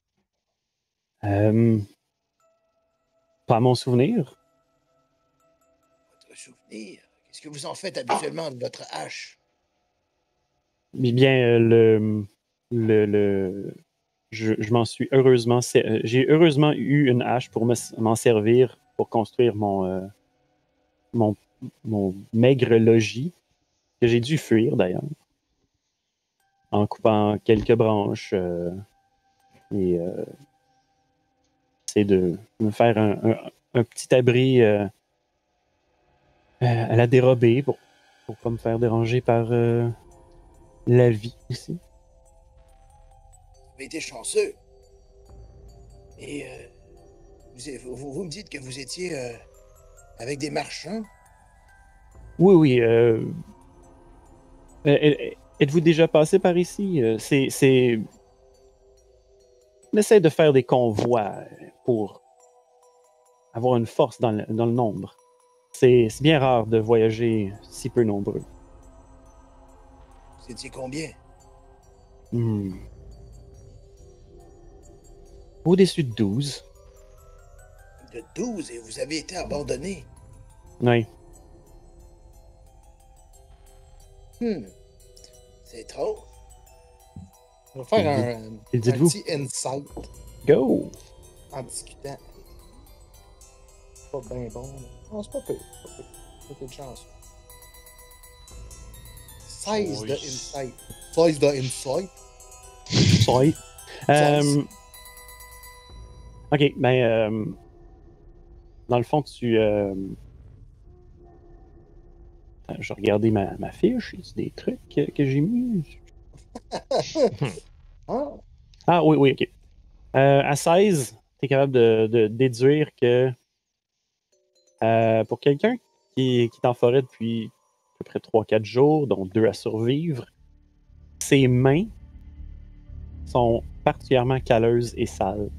Euh, pas à mon souvenir. Votre souvenir. Qu'est-ce que vous en faites habituellement de votre hache? Eh bien, euh, le, le, le- je, je m'en suis heureusement, ser- euh, j'ai heureusement eu une hache pour me- m'en servir pour construire mon, euh, mon, mon maigre logis, que j'ai dû fuir d'ailleurs, en coupant quelques branches euh, et euh, c'est de me faire un, un- un petit abri euh, euh, à la dérobée pour pour pas me faire déranger par euh, la vie ici. Vous avez été chanceux. Et euh, vous, vous, vous me dites que vous étiez euh, avec des marchands? Oui, oui. euh, euh, euh, Êtes-vous déjà passé par ici? Euh, C'est, c'est... On essaie de faire des convois euh, pour avoir une force dans le, dans le nombre. C'est, c'est bien rare de voyager si peu nombreux. Vous étiez combien? Hmm. Au-dessus de douze. De douze et vous avez été abandonné. Oui. Hmm. C'est étrange. On va faire Et un, et un dites-vous? petit insight Go! en discutant. C'est pas bien bon. là. Non, c'est pas pire. C'est pas pire. C'est pas de chance. seize de Oui. insight. seize de insight. Sorry. Euh, seize. ok, ben, euh, dans le fond, tu. Euh... Attends, je vais regarder ma, ma fiche. Y a des trucs que, que j'ai mis? Ah, Ah oui, oui, ok. Euh, à seize, tu es capable de, de déduire que euh, pour quelqu'un qui, qui est en forêt depuis à peu près trois quatre jours, dont deux à survivre, ses mains sont particulièrement calleuses et sales.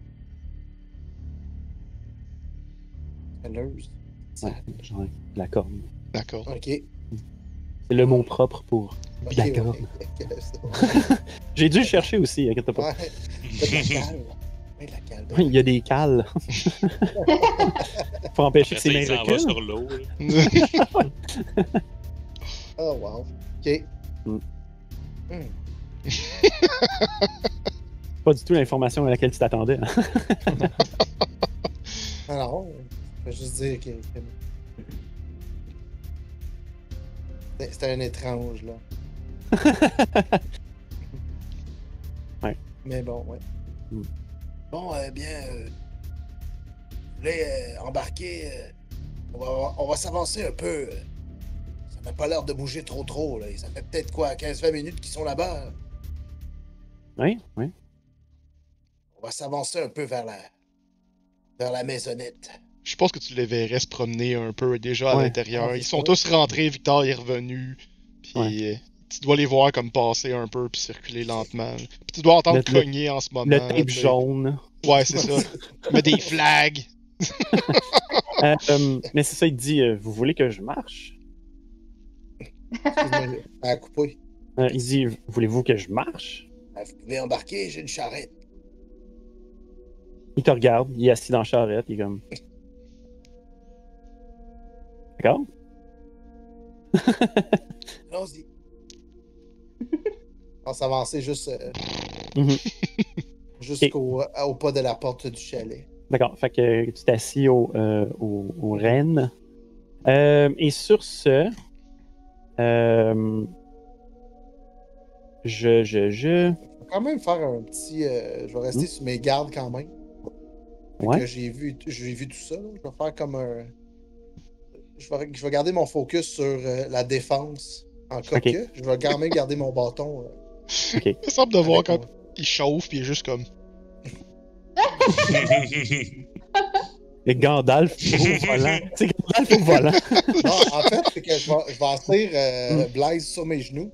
Helleuse. Ouais, genre de la corne. D'accord. Ok. C'est le mot propre pour Ok, la ouais, corne. ok, ok, c'est bon. J'ai dû le chercher aussi, inquiète pas. Ouais. T'as de la cale. Ouais, de la cale. Oui, il y a des cales. Faut empêcher Après que ses ça, il mains s'en va reculent. sur l'eau. là. Oh, wow. Ok. Mm. Hmm. Pas du tout l'information à laquelle tu t'attendais. hein. Alors, je vais juste dire que. que- C'était- C'était un étrange, là. Ouais. Mais bon, ouais. Mm. Bon, eh bien, euh, vous voulez euh, embarquer? euh, on va, on va s'avancer un peu. euh. Ça n'a pas l'air de bouger trop trop, là. Ça fait peut-être quoi, quinze vingt minutes qu'ils sont là-bas. Oui, oui. On va s'avancer un peu vers la, vers la maisonnette. Je pense que tu les verrais se promener un peu déjà à Ouais. l'intérieur. Ah, Ils c'est sont ça. tous rentrés, Victor est revenu. Puis Ouais. euh, tu dois les voir comme passer un peu puis circuler lentement. Puis tu dois entendre Le- le- cogner en ce moment. Le là, tape tu sais. jaune. Ouais, c'est ça. Mais des flags. Euh, euh, mais c'est ça, il te dit euh, vous voulez que je marche? Excuse-moi, elle a coupé. Euh, Il dit voulez-vous que je marche? Ah, vous pouvez embarquer, j'ai une charrette. Il te regarde, il est assis dans la charrette, il est comme. D'accord? Allons-y. On va s'avancer juste, euh, Mhm. jusqu'au euh, au pas de la porte du chalet. D'accord. Fait que tu t'assis au, euh, au, au renne. Euh, et sur ce, euh, je, je, je. Je vais quand même faire un petit. euh, je vais rester Hmm. sur mes gardes quand même. Fait Ouais. que j'ai vu, j'ai vu tout ça. là. Je vais faire comme un. Je vais, je vais garder mon focus sur euh, la défense en cas Ok. que. Je vais quand même garder mon bâton euh, Ok. Il semble de voir Avec quand il chauffe, puis il est juste comme. Et Gandalf au volant. C'est Gandalf au volant. Non, en fait, c'est que je vais, je vais asseoir euh, Blaise sur mes genoux.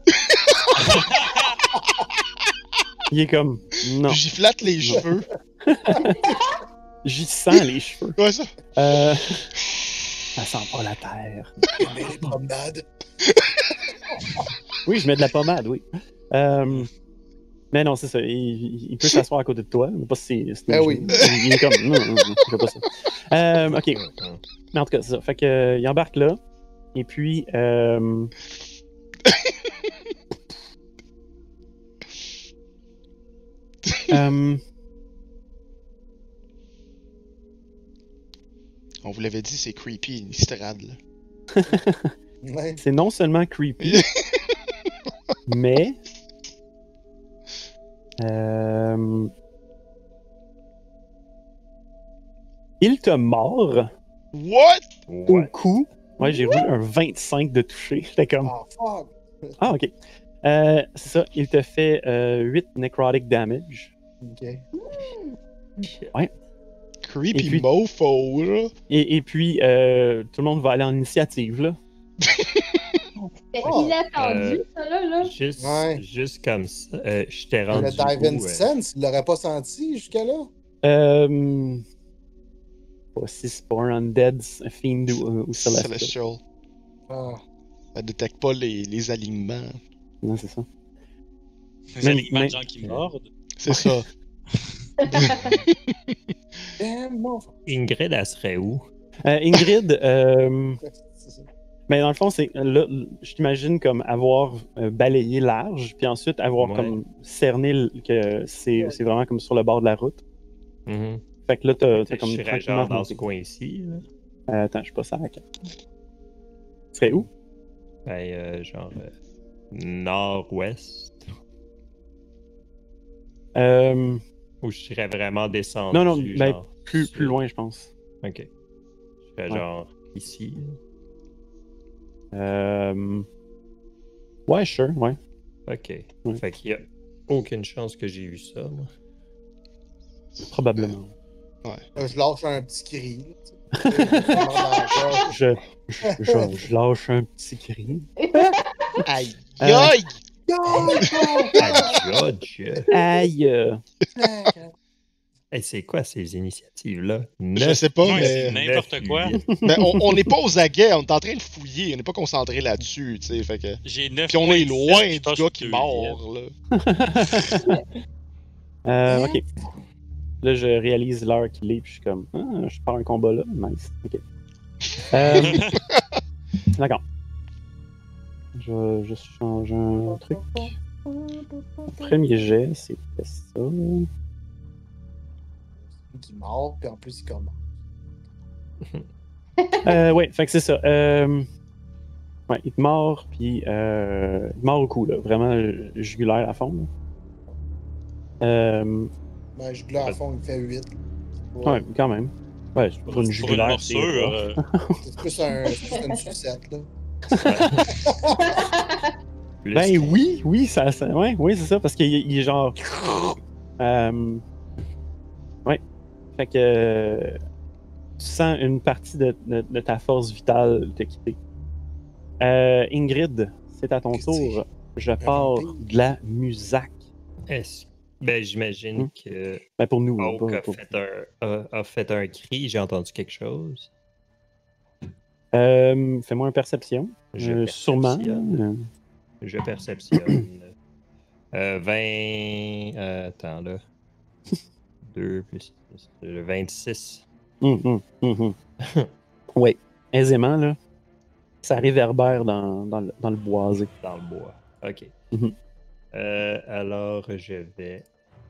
Il est comme. Non. J'y flatte les cheveux. J'y sens les cheveux. Ouais, ça. Euh. Ça sent pas la terre. Aimez les promenades. Oui, je mets de la pommade, oui. Euh... Mais non, c'est ça. Il, il peut s'asseoir à côté de toi. Mais pas si c'est. Ben oui. Il, il est comme. Non, non, non, je fais pas ça. Euh, ok. Mais en tout cas, c'est ça. Fait que, euh, il embarque là. Et puis. Euh... euh... On vous l'avait dit, c'est creepy, Nistrad, là. Ouais. C'est non seulement creepy, mais. Euh... Il te mord What? au cou. Ouais, j'ai roulé un vingt-cinq de toucher. J'étais comme. Ah, fuck. Ah, ok. Euh, c'est ça, il te fait euh, huit necrotic damage. Ok. Creepy Et puis- mofo, là. Et, et puis, euh, tout le monde va aller en initiative, là. C'était Oh, inattendu, euh, ça, là. là. Juste, Ouais. juste comme ça, euh, je t'ai rendu Le Dive in où, euh, Sense, il l'aurait pas senti jusqu'à là. Euh... Pas si c'est pas un Undead, un Fiend ou, ou Celestial. Celestial. Ah. Elle détecte pas les, les alignements. Non, c'est ça. Les Mais- alignements mais- de gens qui mordent. C'est ça. Damn, mon frère. Ingrid, elle serait où? Euh, Ingrid, euh... C'est ça. mais dans le fond, c'est là, je t'imagine comme avoir euh, balayé large, puis ensuite avoir Ouais. comme cerné le- que c'est c'est vraiment comme sur le bord de la route. Mhm. Fait que là, t'as t'as Je comme serais tranquillement genre dans remonté. ce coin-ci, là. Euh, attends, je suis pas ça à la carte. Tu serais où? Ben, euh, genre euh, nord-ouest. Euh, Ou je serais vraiment descendu. non, non, ben, genre, plus, sud. plus loin, je pense. Ok. Je serais Ouais. genre ici. là. Euh... Ouais, sure, ouais. Ok. Ouais. Fait qu'il y a aucune chance que j'ai vu ça, moi. Probablement. Euh, Je lâche un petit cri. là, tu sais. Je demande à la gorge. Je, je, je, je lâche un petit cri. Aïe! Euh, Aïe! Ah, Judge! Aïe! euh, Hey, c'est quoi ces initiatives-là? Je sais pas, Ouais, mais. c'est n'importe quoi. Mais on on n'est pas aux aguets, on est en train de fouiller, on n'est pas concentré là-dessus, tu sais. Fait que. J'ai neuf Puis on est points de loin dix-sept, du je gars tâche qui deux mord, là. Euh, ok. Là, je réalise l'heure qu'il est, puis je suis comme, ah, je pars un combat là. Nice. Ok. Euh, D'accord. Je vais juste changer un truc. Premier jet, c'était ça. Qui mord, puis en plus, il commence. Euh, ouais, fait que c'est ça. Euh, ouais, il te mord, puis euh, il te mord au cou, là. Vraiment euh, jugulaire à fond. Là. Euh, Ben, je glisse à fond, il fait huit. ouais, quand même. Ouais, c'est pour une Pour une jugulaire, c'est morsure. rough. euh, C'est plus, un, c'est plus une sucette, là. Plus Ben que- oui, oui, ça, ça ouais, oui, c'est ça, parce qu'il il est genre. Euh, ouais. Fait que euh, tu sens une partie de, de, de ta force vitale te quitter. Euh, Ingrid, c'est à ton Qu'est-ce tour. Je pars vampire. de la musac. Est-ce- Ben, j'imagine Hmm. que Ben pour nous. Oak pas- a, pas- fait un, a, a fait un cri. J'ai entendu quelque chose. Euh, Fais-moi une perception. Je Euh, sûrement. perceptionne. Euh, Je perceptionne. euh, vingt. euh, attends, là. deux plus. euh, vingt-six. hum, hum, hum, hum. Oui, aisément, là. Ça réverbère dans, dans, le, dans le boisé. Dans le bois. Ok. Mhm. Euh, alors, je vais.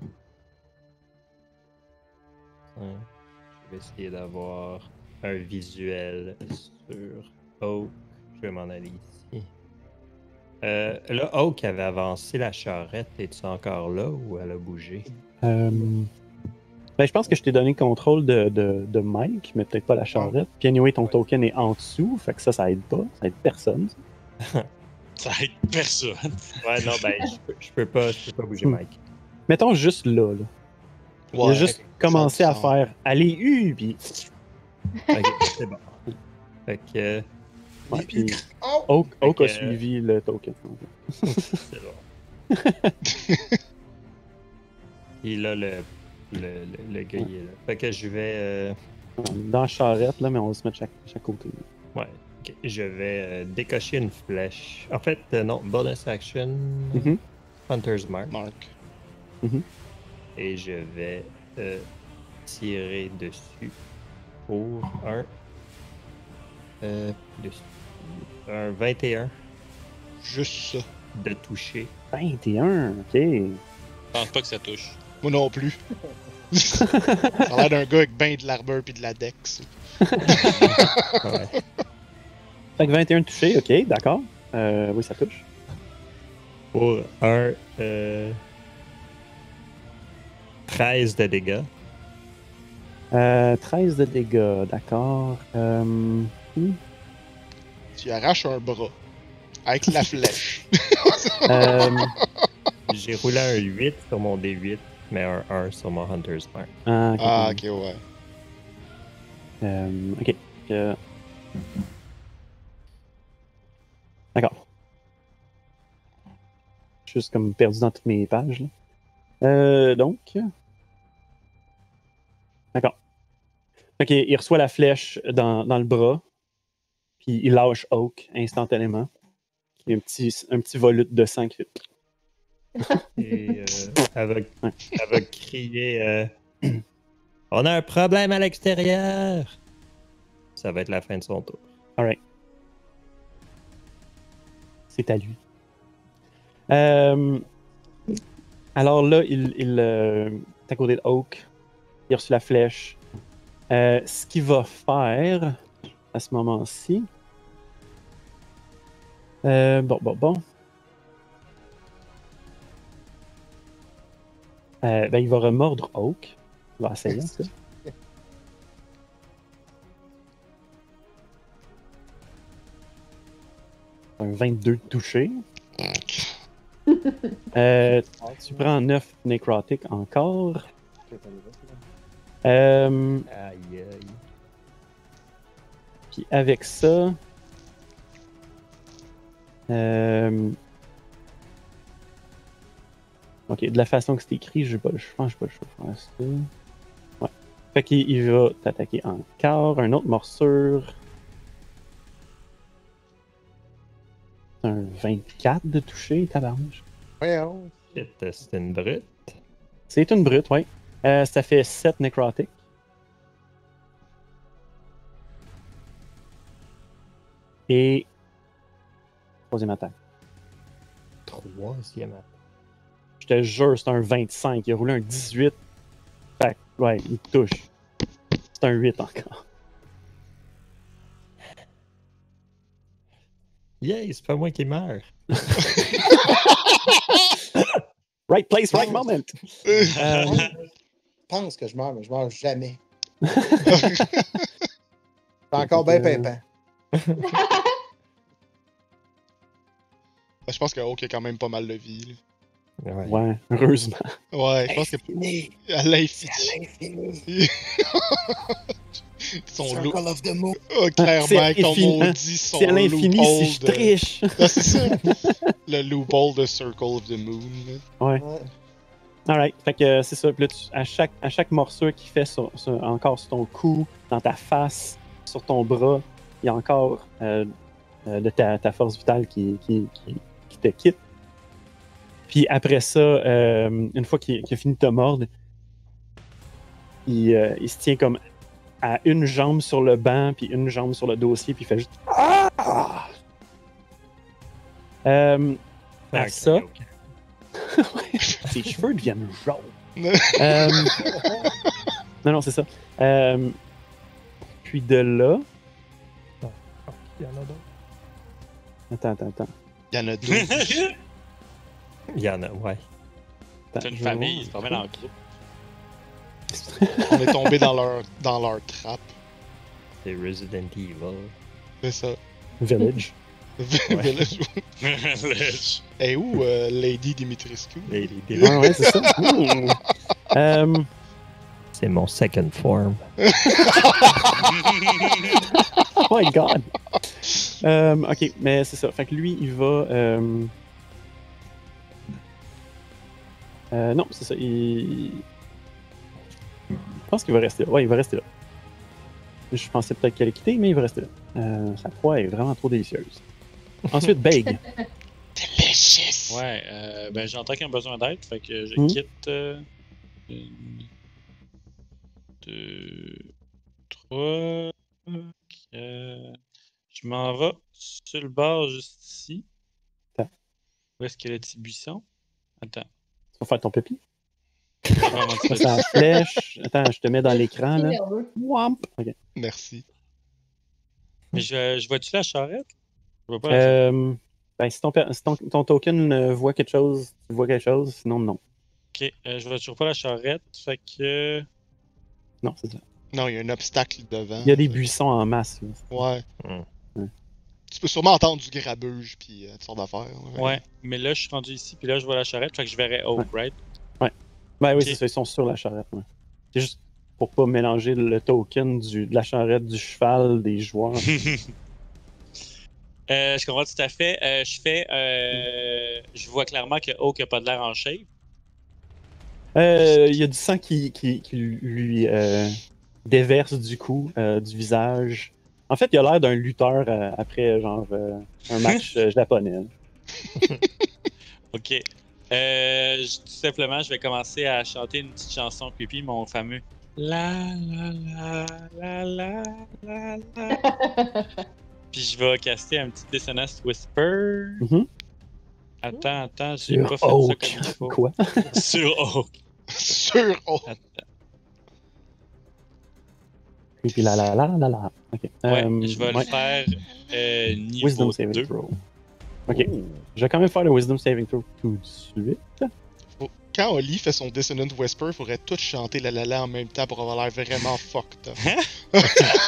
Hein, je vais essayer d'avoir un visuel sur Oak. Je vais m'en aller ici. Euh, là, Oak avait avancé la charrette. Es-tu encore là ou elle a bougé? Euh, ben, je pense que je t'ai donné contrôle de, de, de Mike, mais peut-être pas la charrette. Puis anyway, ton token est en dessous, fait que ça, ça aide pas. Ça aide personne. ça. Ça aide personne. Ouais, non, ben, je peux, je peux pas, je peux pas bouger Hmm. Mike. Mettons juste là, là. Il a Ouais, juste commencé à sens. faire allez, U, puis. Ok, c'est bon. Fait que, euh, Ouais, puis Oh! Oak, Oak Fait a que- suivi le token. c'est bon. Et là, le, le, le, le gars, il est là. Fait que je vais. euh, Dans la charrette, là, mais on va se mettre chaque, chaque côté. Ouais. Ok, je vais euh, décocher une flèche. En fait, euh, non, bonus action. Mhm. Hunter's Mark. Marc. Et je vais euh, tirer dessus pour un. Euh, dessus. Un vingt et un Juste ça. de toucher. vingt et un, ok. Je pense pas que ça touche. Moi non plus. Ça a l'air d'un gars avec ben de l'armure pis de la dex. Ouais. Fait que vingt et un touché, ok, d'accord. Euh, oui, ça touche. Pour un. Euh, treize de dégâts. Euh, treize de dégâts, d'accord. Euh, hmm. Tu arraches un bras. Avec la flèche. Euh, J'ai roulé un huit sur mon D huit, mais un un sur mon Hunter's Mark. ah, ok. Ah, ok. ok, ouais. Euh, ok. Euh, D'accord. Je suis juste comme perdu dans toutes mes pages. Là. Euh, donc. D'accord. Ok, il reçoit la flèche dans, dans le bras. Puis il lâche Oak instantanément. Il y a un petit, un petit volute de sang qui fait. Et euh, elle, va, Ouais. elle va crier euh, on a un problème à l'extérieur! Ça va être la fin de son tour. Alright. C'est à lui. Euh, alors là, il, il euh, est à côté de Oak. Il a reçu la flèche. Euh, ce qu'il va faire à ce moment-ci. Euh, bon, bon, bon. Euh, ben, il va remordre Oak. Il va essayer, en tout cas. Un vingt-deux touché. Euh, tu prends neuf nécrotiques encore. Euh, Aïe aïe. Puis avec ça. Euh, ok, de la façon que c'est écrit, je, pas, je pense que je peux pas le faire ça. Ouais. Fait qu'il il va t'attaquer encore. Un autre morsure. C'est un vingt-quatre de toucher, tabarnouche. Voyons. Shit, c'est une brute. C'est une brute, oui. Euh, ça fait sept nécrotiques. Et. Troisième attaque. Troisième attaque. Je te jure, c'est un vingt-cinq. Il a roulé un dix-huit. Fait que, ouais, il touche. C'est un huit encore. Yeah, c'est pas moi qui meurs. Right place, right moment. Euh, Je pense que je meurs, mais je meurs jamais. Je suis encore bien pimpant. Je pense que Oak a quand même pas mal de vie. Ouais. ouais, heureusement. Là. Ouais, je pense que Infini. à l'infini. C'est à l'infini. Son Circle loup. of the Moon. Oh, clairement, C'est avec ton infini, hein. maudit son C'est à l'infini si je loophole de- triche. Ah, c'est ça. Le loophole de Circle of the Moon. là. Ouais. Ouais. Alright. Fait que euh, c'est ça. Puis là, tu- à, chaque, à chaque morsure qu'il fait sur, sur- encore sur ton cou, dans ta face, sur ton bras, il y a encore euh, euh, de ta, ta force vitale qui, qui, qui, qui te quitte. Puis après ça, euh, une fois qu'il qu'il a fini de te mordre, il, euh, il se tient comme à une jambe sur le banc, puis une jambe sur le dossier, puis il fait juste. Ah! Euh, à Ok, ça, ok. ses cheveux deviennent jaunes. Euh, non, non, c'est ça. Euh, puis de là. Il y en a d'autres. Attends, attends, attends. Il y en a douze. Il y en a, ouais. attends, C'est une je vais famille, voir. ils se promènent en groupe. On est tombé dans leur, dans leur trappe. C'est Resident Evil. C'est ça. Village. Village. Village. Et où euh, Lady Dimitrescu? Les- les- les- Ouais, ouais, c'est ça. Ouh. Euh, C'est mon second form. oh my god. Euh, ok, mais c'est ça. Fait que lui, il va. Euh... euh, non, c'est ça. Il... Je pense qu'il va rester là. Ouais, il va rester là. Je pensais peut-être qu'elle allait quitter, mais il va rester là. Euh, sa proie est vraiment trop délicieuse. Ensuite, Beg. Delicious! Ouais, euh, ben j'entends qu'il y a besoin d'aide, fait que je Hmm. quitte. Euh, une, deux, trois. quatre. Je m'en vais sur le bord juste ici. Attends. Où est-ce qu'il y a le petit buisson? Attends. Tu vas faire ton pipi. Vraiment, tu Ça, fais c'est ça. la flèche. Attends, je te mets dans l'écran, C'est là. nerveux. Wamp. Ok. Merci. Mais je, je vois-tu la charrette? Je vois pas la charrette. Euh, ben, si ton, per- si ton, ton token euh, voit quelque chose, tu vois quelque chose, sinon non. Ok, euh, je vois toujours pas la charrette, fait que. Non, c'est ça. Non, il y a un obstacle devant. Il y a des buissons en masse. Là. Ouais. Hmm. Ouais. Tu peux sûrement entendre du grabuge puis euh, toutes sortes d'affaires. là. Ouais, mais là je suis rendu ici, puis là je vois la charrette, fait que je verrai Oak, right? Ben oui, Ok. c'est ça, ils sont sur la charrette. Ouais. C'est juste pour pas mélanger le token du, de la charrette, du cheval, des joueurs. Euh, je comprends tout à fait. Euh, je fais. Euh, je vois clairement que Oak a pas de l'air en shape. Euh, Il y a du sang qui, qui, qui lui euh, déverse du cou, euh, du visage. En fait, il a l'air d'un lutteur euh, après genre euh, un match euh, japonais. Ok. Euh, je- tout simplement, je vais commencer à chanter une petite chanson creepy, mon fameux. La la la la la la la. Puis je vais caster un petit dissonance whisper. Mhm. Attends, attends, j'ai Sur pas fait ça Oak. comme il faut. Quoi? Sur Oak. Sur. Oh! Et puis la la la la la. Ok. Ouais, Euh, je vais ouais. le faire euh, niveau Wisdom saving deux. throw. Ok. Je vais quand même faire le Wisdom saving throw tout de suite. Quand Oli fait son Dissonant Whisper, il faudrait tous chanter la la la en même temps pour avoir l'air vraiment fucked up.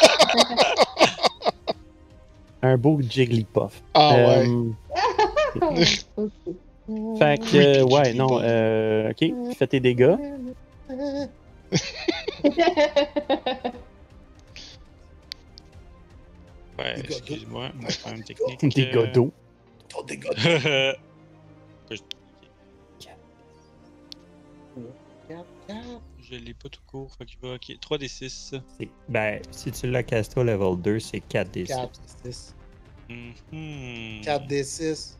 Un beau Jigglypuff. Ah ouais. Euh, Ok. Fait que, Creepy euh, ouais, Jigglypuff. non, euh, ok, fais tes dégâts. Ouais, Des gars excuse-moi, mon problème technique. Des euh, gars d'eau. Ton dégât. Je l'ai pas tout court, fait qu'il va. Ok, trois des six. C'est- Ben, si tu l'as casté au level deux, c'est quatre d six. quatre des six. Mhm. quatre des six.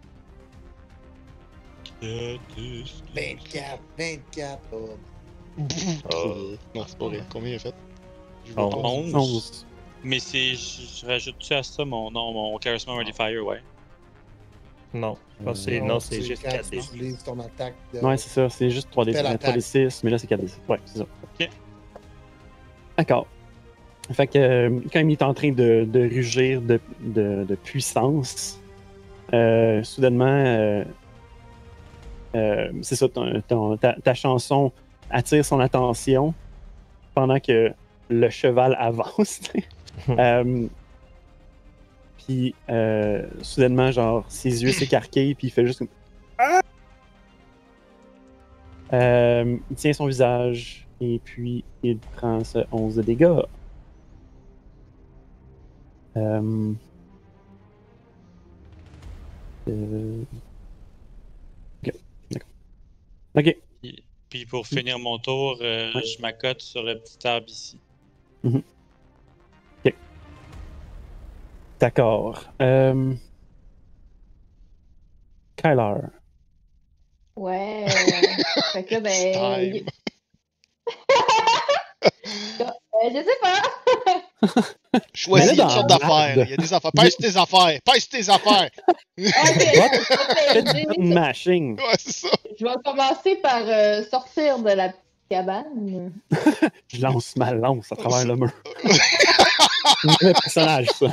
quatre des six. vingt-quatre. vingt-quatre. Oh. Trop. Non, c'est pas vrai. Combien il a fait? Je vois Oh. pas. onze. onze. Mais c'est. Je, je rajoute-tu à ça mon nom, mon Charisma Modifier, ouais. Non, je pense que c'est, non, c'est tu- juste quand quatre tu d six. utilises ton attaque de... Ouais, c'est ça, c'est juste trois d six. Fais l'attaque. trois d six, mais là c'est quatre d six. Ouais, c'est ça. Ok. D'accord. Fait que, euh, quand il est en train de, de rugir de, de, de puissance, euh, soudainement, euh, euh, c'est ça, ton- ton- ta, ta chanson attire son attention pendant que le cheval avance. euh, puis, euh, soudainement, genre, ses yeux s'écarquillent, puis il fait juste comme. Ah! Euh, il tient son visage, et puis il prend ce onze de dégâts. Euh... euh, Ok, d'accord. Ok, Puis, puis pour finir mon tour, euh, Ouais. je m'accote sur le petit arbre ici. d'accord. Euh... Kyler. Ouais. Fait que là, ben. Time. il- Euh, je sais pas. Choisis Mais là, une dans sorte la d'affaires. merde. Il y a des affaires. Pèse tes affaires. Pèse tes affaires. Faites du Ok. mashing. Ouais, c'est ça. Je vais commencer par euh, sortir de la petite cabane. Je lance ma lance à travers le mur. Le personnage, ça.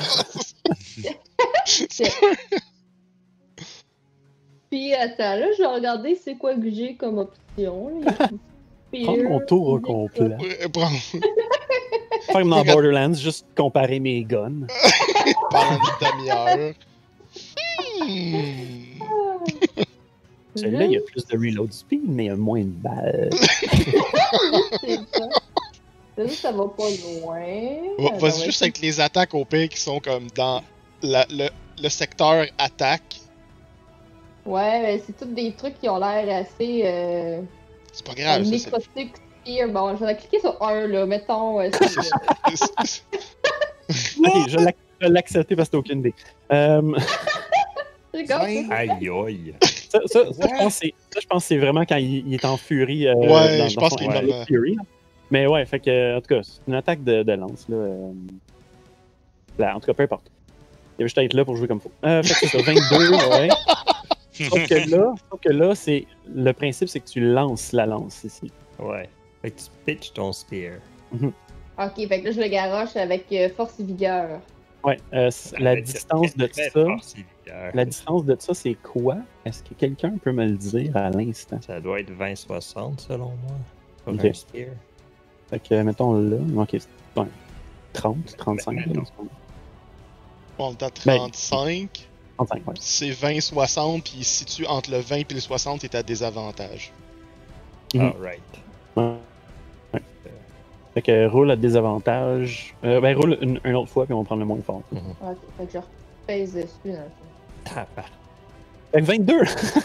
Puis attends, là, je vais regarder c'est quoi que j'ai comme option. là. Il y a Prends mon tour au Spear, complet. Ouais, prends- Faire comme dans Borderlands, juste comparer mes guns. Pendant une demi-heure. Hmm. Celui-là, il y a plus de reload speed, mais il y a moins de balles. C'est ça. C'est juste que ça va pas loin. Va- Alors, Vas-y ouais, juste avec les attaques au pire qui sont comme dans la- le, le secteur attaque. Ouais, mais c'est tous des trucs qui ont l'air assez. Euh... C'est pas un grave, ça. c'est- nécrotic spear. Bon, je vais cliquer sur un, là. Mettons. Euh, c'est- Ok, je l'ac- je vais l'accepter parce que t'as aucune idée. Euh, c'est comme Vingt. Aïe, aïe. ça, ça, ça, je pense que c'est- ça, je pense que c'est vraiment quand il, il est en furie. euh, Ouais, dans, je dans pense son qu'il est Angelic comme, euh, Fury. là. Mais ouais, fait que, en tout cas, c'est une attaque de, de lance. Là, euh, là, en tout cas, peu importe. Il va juste être là pour jouer comme faut. Euh, fait que c'est ça, vingt-deux, ouais. Sauf que là, sauf que là c'est, le principe, c'est que tu lances la lance ici. Ouais. Fait que tu pitches ton spear. Ok, fait que là, je le garoche avec euh, force et vigueur. Ouais, euh, c- la Avec distance de très ça, force et vigueur. la distance de ça, c'est quoi? Est-ce que quelqu'un peut me le dire à l'instant? Ça doit être vingt soixante selon moi. Pour Ok. un spear. Fait que, mettons là, ok, c'est ouais, trente, trente-cinq, là, mettons. dans ce moment. On est à Ben- trente-cinq. trente-cinq, ouais. C'est vingt soixante, puis il se situe entre le vingt et le soixante, est à désavantage. Mhm. Alright. Ouais. Ouais. Fait que roule à désavantage. Euh, ben, roule une, une autre fois, puis on va prendre le moins fort. Ok, fait que je repèse dessus dans le fond. Tabarnak. Fait que vingt-deux!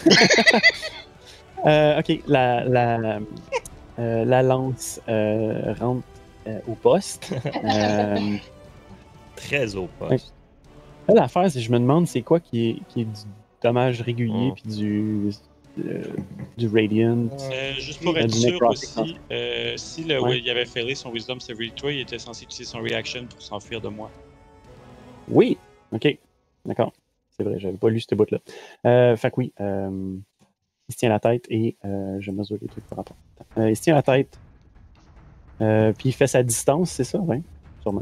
euh, ok, la, la, euh, la lance euh, rentre euh, au poste. Euh, Très au poste. là, l'affaire, c'est que je me demande c'est quoi qui est, qui est du dommage régulier, Mm. puis du, euh, du radiant. Euh, juste pour Euh, être du sûr necrotic, aussi, euh, si le, Ouais. il avait failé son Wisdom Saving Throw, il était censé utiliser son Reaction pour s'enfuir de moi. Oui! Ok, d'accord. C'est vrai, j'avais pas lu ce bout-là. Euh, fait que oui, euh, il se tient la tête et euh, je mesure les trucs par rapport. Euh, il se tient la tête, euh, puis il fait sa distance, c'est ça, oui? Sûrement.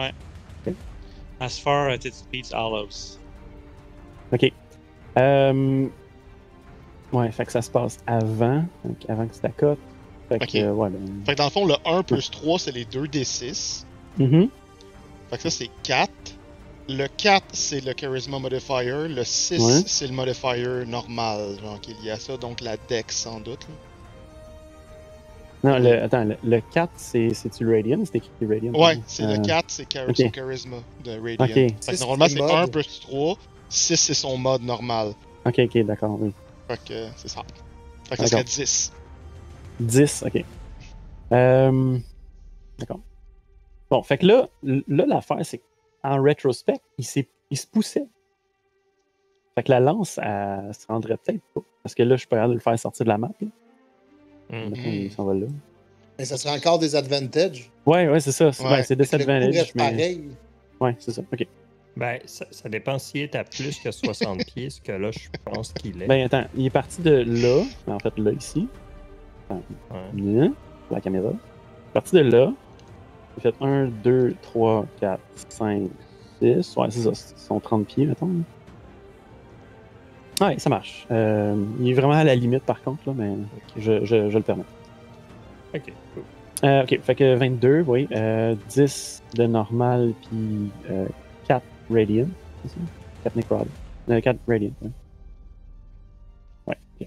As far as it speeds Hollows. Ok. Euh, ouais, fait que ça se passe avant, donc avant que tu t'accotes. Fait que, Ok. euh, ouais, ben. Fait que dans le fond, le un plus trois, c'est les deux d six. Mhm. Fait que ça, c'est quatre. Le quatre, c'est le Charisma Modifier. Le six, Ouais. c'est le Modifier normal, genre, qui est lié à ça. Donc la Dex, sans doute. là. Non, le, attends, le, le quatre, c'est, c'est-tu Radiant? C'est écrit Radiant? Ouais, pardon. c'est Euh, le quatre, c'est char- ok. son Charisma de Radiant. Ok. Fait que Six, normalement, c'est c'est mode. un plus trois. six, c'est son mode normal. Ok, ok, d'accord, oui. Fait que euh, c'est ça. Fait que ça D'accord. serait dix. dix, ok. Euh, d'accord. Bon, fait que là, là l'affaire, c'est qu'en rétrospect, il, s'est, il se poussait. Fait que la lance, elle se rendrait peut-être pas. Parce que là, je suis pas capable de le faire sortir de la map. Là. Mhm. Mettons, il s'en va là. Mais ça serait encore des advantages. Ouais, ouais, c'est ça. C'est, Ouais. ouais, c'est Le coup disadvantage. reste Mais... pareil. Ouais, c'est ça. Ok. Ben, ça, ça dépend s'il est à plus que soixante pieds, ce que là, je pense qu'il est. Ben, attends, il est parti de là. En fait, là, ici. Ouais. Là, pour la caméra. Il est parti de là. Il a fait un, deux, trois, quatre, cinq, six. Ouais, c'est ça. Ce sont trente pieds, mettons. là. Ouais, ça marche. Euh, il est vraiment à la limite, par contre, là, mais je, je, je le permets. Ok, cool. Euh, ok, fait que vingt-deux, oui. Euh, dix de normal, puis euh, quatre radiant. C'est ça? quatre necrod. Euh, quatre radiant, ouais. Ouais, ok.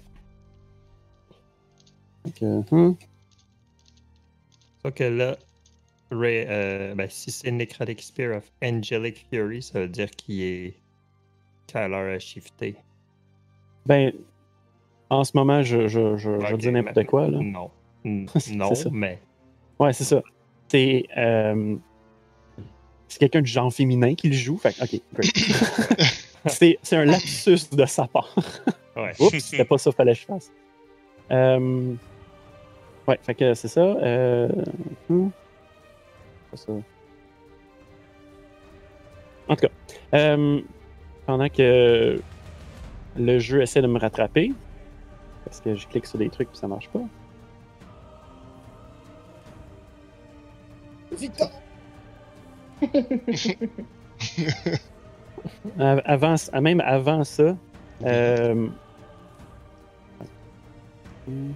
Fait que, hum, Sauf que là, Ray, euh, ben, si c'est Necrotic Spear of Angelic Fury, ça veut dire qu'il est. qu'il a l'air à shifter. ben, en ce moment, je, je, je, je vais Ok, dire n'importe mais- quoi, là. Non. N- C'est non, ça. mais. Ouais, c'est ça. C'est euh, c'est quelqu'un du genre féminin qui le joue. Fait que, ok, great. c'est, c'est un lapsus de sa part. Ouais. Oups, c'était pas ça qu'il fallait que je fasse. Euh, ouais, fait que c'est ça. Euh, hmm, c'est ça. En tout cas, euh, pendant que le jeu essaie de me rattraper, parce que je clique sur des trucs et ça marche pas. Victor! Av- Avant, même avant ça, euh, hmm.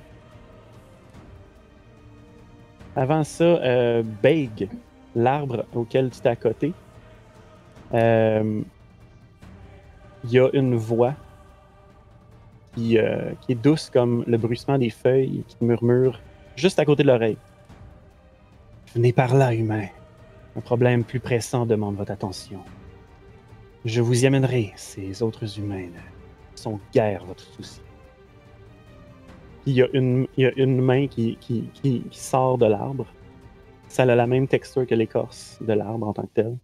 avant ça, euh, Beg, l'arbre auquel tu t'es à côté, euh, il y a une voix qui, euh, qui est douce comme le bruissement des feuilles qui murmure juste à côté de l'oreille. Venez par là, humain. Un problème plus pressant demande votre attention. Je vous y amènerai. Ces autres humains ne sont guère votre souci. Puis il y a une, il y a une main qui, qui, qui, qui sort de l'arbre. Ça a la même texture que l'écorce de l'arbre en tant que tel.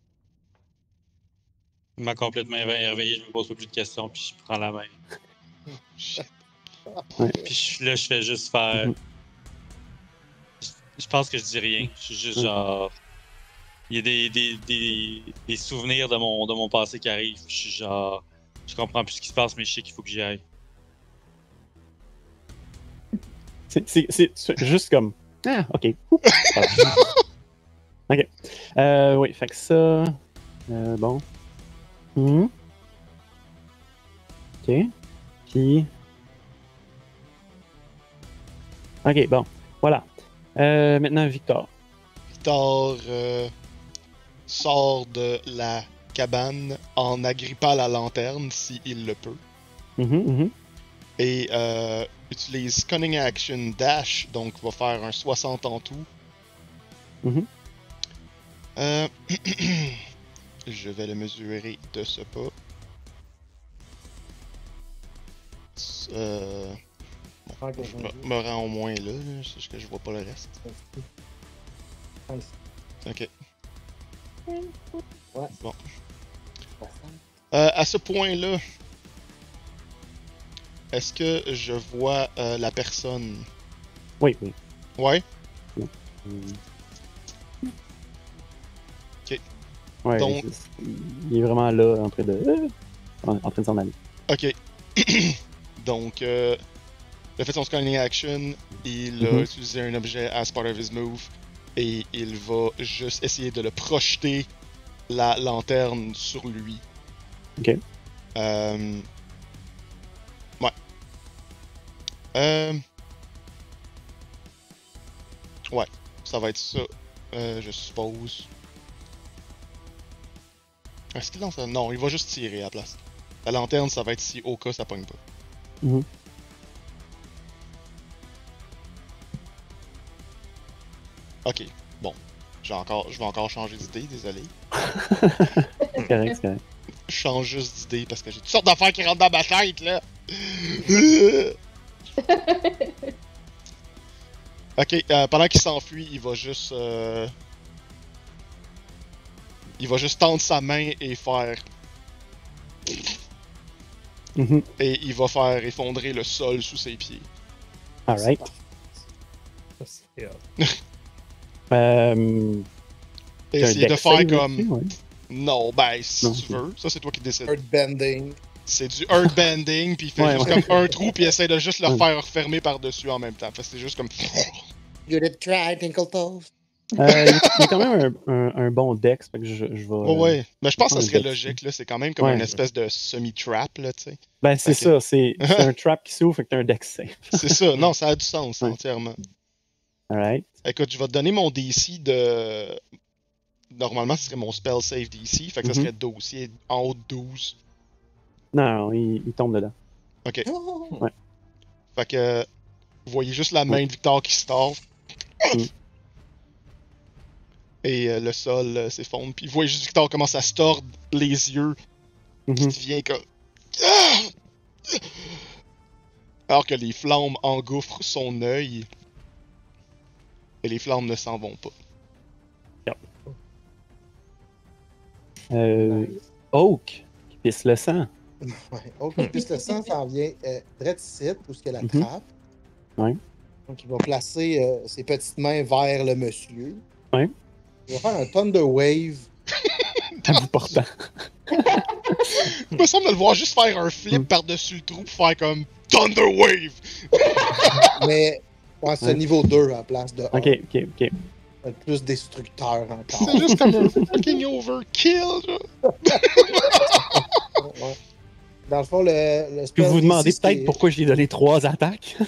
Il m'a complètement éveillé, je me pose pas plus de questions, puis je prends la main. Ouais. Puis je- là, je fais juste faire. Mhm. Je, je pense que je dis rien. Je suis juste Mhm. genre. Il y a des, des, des, des souvenirs de mon, de mon passé qui arrivent. Je suis genre. Je comprends plus ce qui se passe, mais je sais qu'il faut que j'y aille. C'est, c'est, c'est, c'est juste comme. Ah, ok. Oups. Ok. Euh, oui, fait que ça. Euh, bon. Mhm. Ok. Puis. Ok, bon. Voilà. Euh, maintenant, Victor. Victor euh, sort de la cabane en agrippant la lanterne s'il le peut. Mhm, mhm. Et euh, utilise Cunning Action Dash, donc va faire un soixante en tout. Mhm. Euh, je vais le mesurer de ce pas. Euh, Ah, que je je me, me rends au moins là, là, c'est juste que je vois pas le reste. Nice. Ok. Ouais. Bon. Euh, à ce point-là, est-ce que je vois euh, la personne? Oui, oui. Ouais? Mhm. Ok. Ouais, Donc- c'est- c'est- il est vraiment là, en train de. euh, en, en train de s'en aller. Ok. Donc, euh, il a fait son scanning action, il a Mhm. utilisé un objet as part of his move, et il va juste essayer de le projeter la lanterne sur lui. Ok. Euh... Ouais. Euh... Ouais, ça va être ça, euh, je suppose. Est-ce qu'il lance un... Non, il va juste tirer à la place. La lanterne, ça va être si au cas ça pogne pas. Mhm. Ok, bon. Je vais encore, je vais encore changer d'idée, désolé. C'est correct, c'est correct. Je change juste d'idée parce que j'ai toutes sortes d'affaires qui rentrent dans ma tête, là. Ok, euh, pendant qu'il s'enfuit, il va juste... euh, Il va juste tendre sa main et faire... Mhm. Et il va faire effondrer le sol sous ses pieds. Alright. Ça, c'est hot. Euh, Et t'as un essayer de dex faire save comme... là-dessus, ouais. Non, ben, si Non, tu ok. veux. Ça, c'est toi qui décides. Earthbending. C'est du earthbending, puis il fait Ouais, juste ouais. comme un trou, puis il essaie de juste le Ouais. faire refermer par-dessus en même temps. Fait que c'est juste comme... You did try, Tinkle Toes. Euh, il, il a quand même un, un, un bon dex, fait que je, je vais. Ouais, ouais. Mais je pense que ça Ouais, serait dex. logique, là. C'est quand même comme Ouais. une espèce de semi-trap, là, tu sais. Ben, c'est Ok. ça, c'est c'est un trap qui s'ouvre, fait que t'as un dex save. C'est ça. Non, ça a du sens, Ouais. entièrement. Alright. Écoute, je vais te donner mon D C de... Normalement, ce serait mon spell save D C, fait que ça Mhm. serait douze. Il est en haut de douze. Non, non, il, il tombe dedans. Ok. Oh. Fait que... Vous voyez juste la main Ouais. de Victor qui se tord. Mm. Et euh, le sol euh, s'effondre. Puis vous voyez juste Victor commence à se tordre les yeux. Qui Mhm. devient comme... Ah! Alors que les flammes engouffrent son œil. Et les flammes ne s'en vont pas. Euh, Nice. Oak, qui pisse le sang. Ouais. Ok, plus le sang s'en vient euh, direct ici, où ce que la Mhm. trappe. Ouais. Donc, il va placer euh, ses petites mains vers le monsieur. Ouais. Il va faire un Thunder Wave. À bout portant. Il me semble de le voir juste faire un flip Mm. par-dessus le trou pour faire comme Thunder Wave! Mais ouais, c'est Ouais. niveau deux à la place de un. Ok, ok, ok. Un plus destructeur encore. C'est juste comme un fucking overkill, là. Ouais. Dans le fond, le, le Puis spell vous vous demandez D C, peut-être c'est- pourquoi je lui ai donné trois attaques.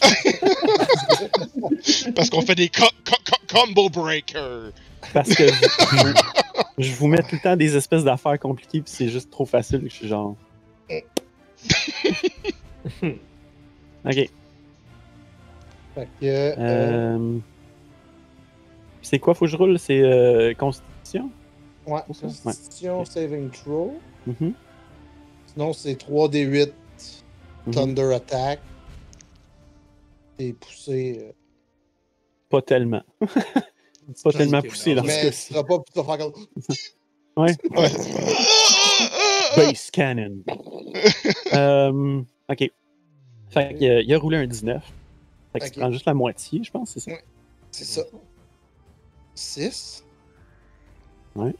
Parce qu'on fait des co- co- co- combo breakers. Parce que je, je vous mets tout le temps des espèces d'affaires compliquées, puis c'est juste trop facile. Je suis genre. Ok. Fait que. Euh, Euh... C'est quoi, faut que je roule? C'est euh, Constitution? ouais, ça? Constitution, Ouais. saving throw. Mhm. Sinon, c'est trois D huit Mhm. Thunder Attack. Et poussé. euh, Pas tellement. Pas tellement ok, poussé non, dans ce Mais tu cas-ci. seras pas. Tu vas faire comme. Ouais. Ouais. Base Cannon. euh, ok. Fait qu'il a, il a roulé un dix-neuf. Fait que Ok. tu prends juste la moitié, je pense, c'est ça? Ouais. C'est ça. six. Ouais.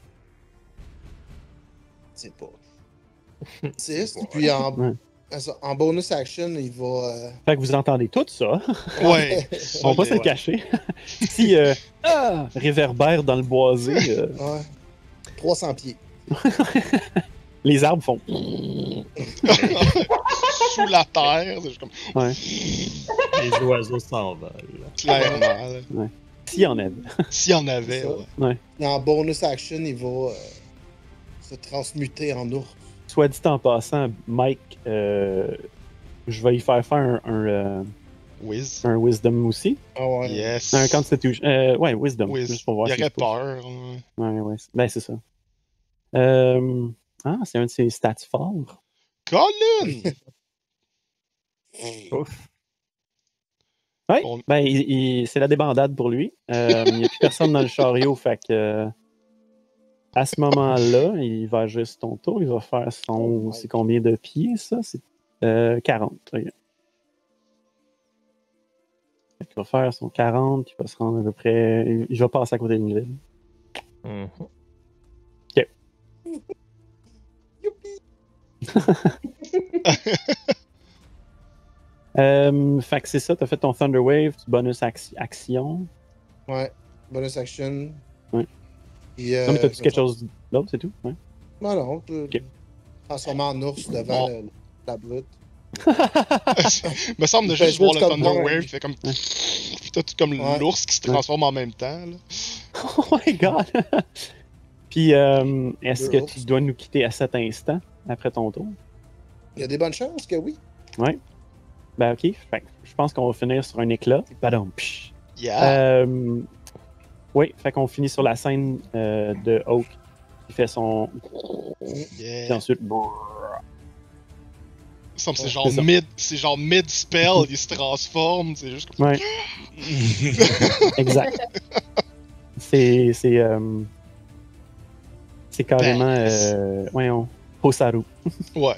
C'est pas. six. Puis en, Ouais. en bonus action, il va. euh, Fait que vous entendez tout ça. Ouais. On va pas se le Ouais. cacher. Si euh, ah, réverbère dans le boisé, euh, Ouais. trois cents pieds. les arbres font. Sous la terre, c'est juste comme Ouais. Les oiseaux s'envolent. clairement. là. S'il y en avait. S'il y en avait, C'est ça. ouais. Et en bonus action, il va euh, se transmuter en ours. Soit dit en passant, Mike, euh, je vais y faire faire un, un, euh, Wiz. un Wisdom aussi. Ah ouais. Yes. Un Constitution. Euh, ouais, Wisdom. Wiz. Juste pour voir Il si aurait je peux. peur. ouais. Ouais, ouais. Ben, c'est ça. Euh... Ah, c'est un de ses stats forts. Colin! Ouf. Ouais, On- ben, il, il- c'est la débandade pour lui. Euh, il n'y a plus personne dans le chariot, fait que. euh, À ce moment-là, il va juste ton tour. Il va faire son. Oh my C'est combien de pieds, ça? C'est euh, quarante. Regarde. Fait qu'il va faire son quarante, puis il va se rendre à peu près. Il il va passer à côté d'une ville. Mhm. Euh, fait que c'est ça, t'as fait ton Thunder Wave, bonus action. action. Ouais. Bonus action. Ouais. Et, euh, non, mais t'as-tu je quelque vais- chose d'autre, c'est tout? Ouais. Non, non. Tu Ok. transformer en ours devant Bon. le- la brute. me semble de Il fait juste voir le juste comme Thunder moi, Wave ouais. qui fait comme. Puis t'as tout comme Ouais. l'ours qui se Ouais. transforme en même temps. Là. Oh my god! Puis, euh, est-ce Deux que ours. tu dois nous quitter à cet instant, après ton tour? Il y a des bonnes chances que oui. Ben, ok. Fait que je pense qu'on va finir sur un éclat. Badum, psh. Yeah! Euh, oui, fait qu'on finit sur la scène euh, de Oak qui fait son. Puis yeah. ensuite. Il me semble que c'est Ouais, genre c'est ça. mid, c'est genre mid spell, il se transforme, c'est juste comme Ouais, exact. C'est. C'est. euh, c'est carrément. Badass. Euh, voyons. Hosaru. ouais.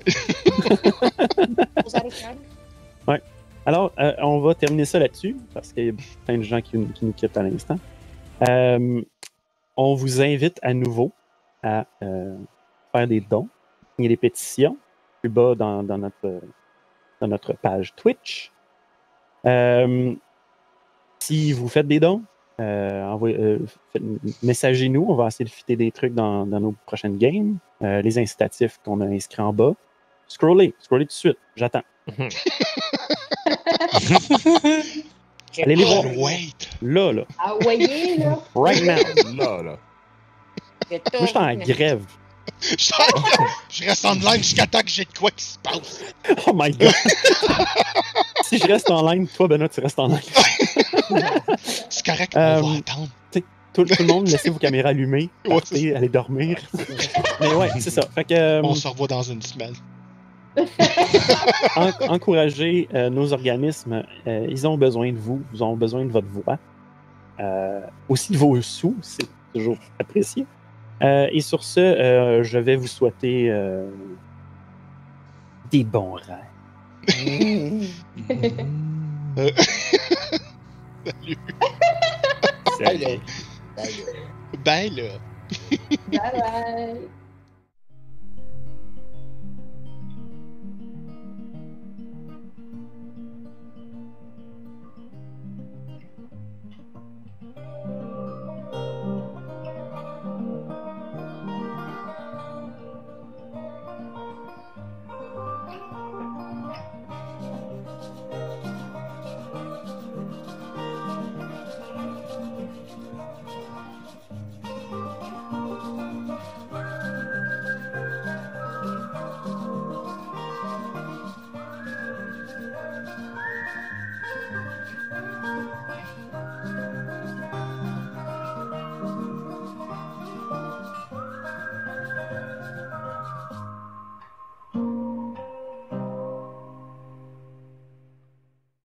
Alors, euh, on va terminer ça là-dessus, parce qu'il y a plein de gens qui, qui nous quittent à l'instant. Euh, on vous invite à nouveau à euh, faire des dons. Il y a des pétitions plus bas dans, dans, notre, dans notre page Twitch. Euh, si vous faites des dons, euh, envoyez, euh, faites- messagez-nous. On va essayer de fitter des trucs dans, dans nos prochaines games. Euh, les incitatifs qu'on a inscrits en bas. Scrollez, scrollez tout de suite. J'attends. Allez les voir. Wait! Là, là. Ah, voyez, là. Right now. Là, là. C'est Moi, je suis en grève. Je je reste en ligne jusqu'à temps que j'ai de quoi qui se passe. Oh my god. Si je reste en ligne, toi, Benoît, tu restes en ligne. C'est correct, on Euh, va attendre. Tout, tout le monde, laissez vos caméras allumées. Ouais, Partez, allez dormir. Mais ouais, c'est ça. Fait que, euh, On se revoit dans une semaine. en- encouragez euh, nos organismes. Euh, ils ont besoin de vous. Ils ont besoin de votre voix. Euh, aussi de vos sous. C'est toujours apprécié. Euh, et sur ce, euh, je vais vous souhaiter euh, des bons rêves. Mmh. Euh, Bye, Salut. là. Bye, là. ben là. Bye bye.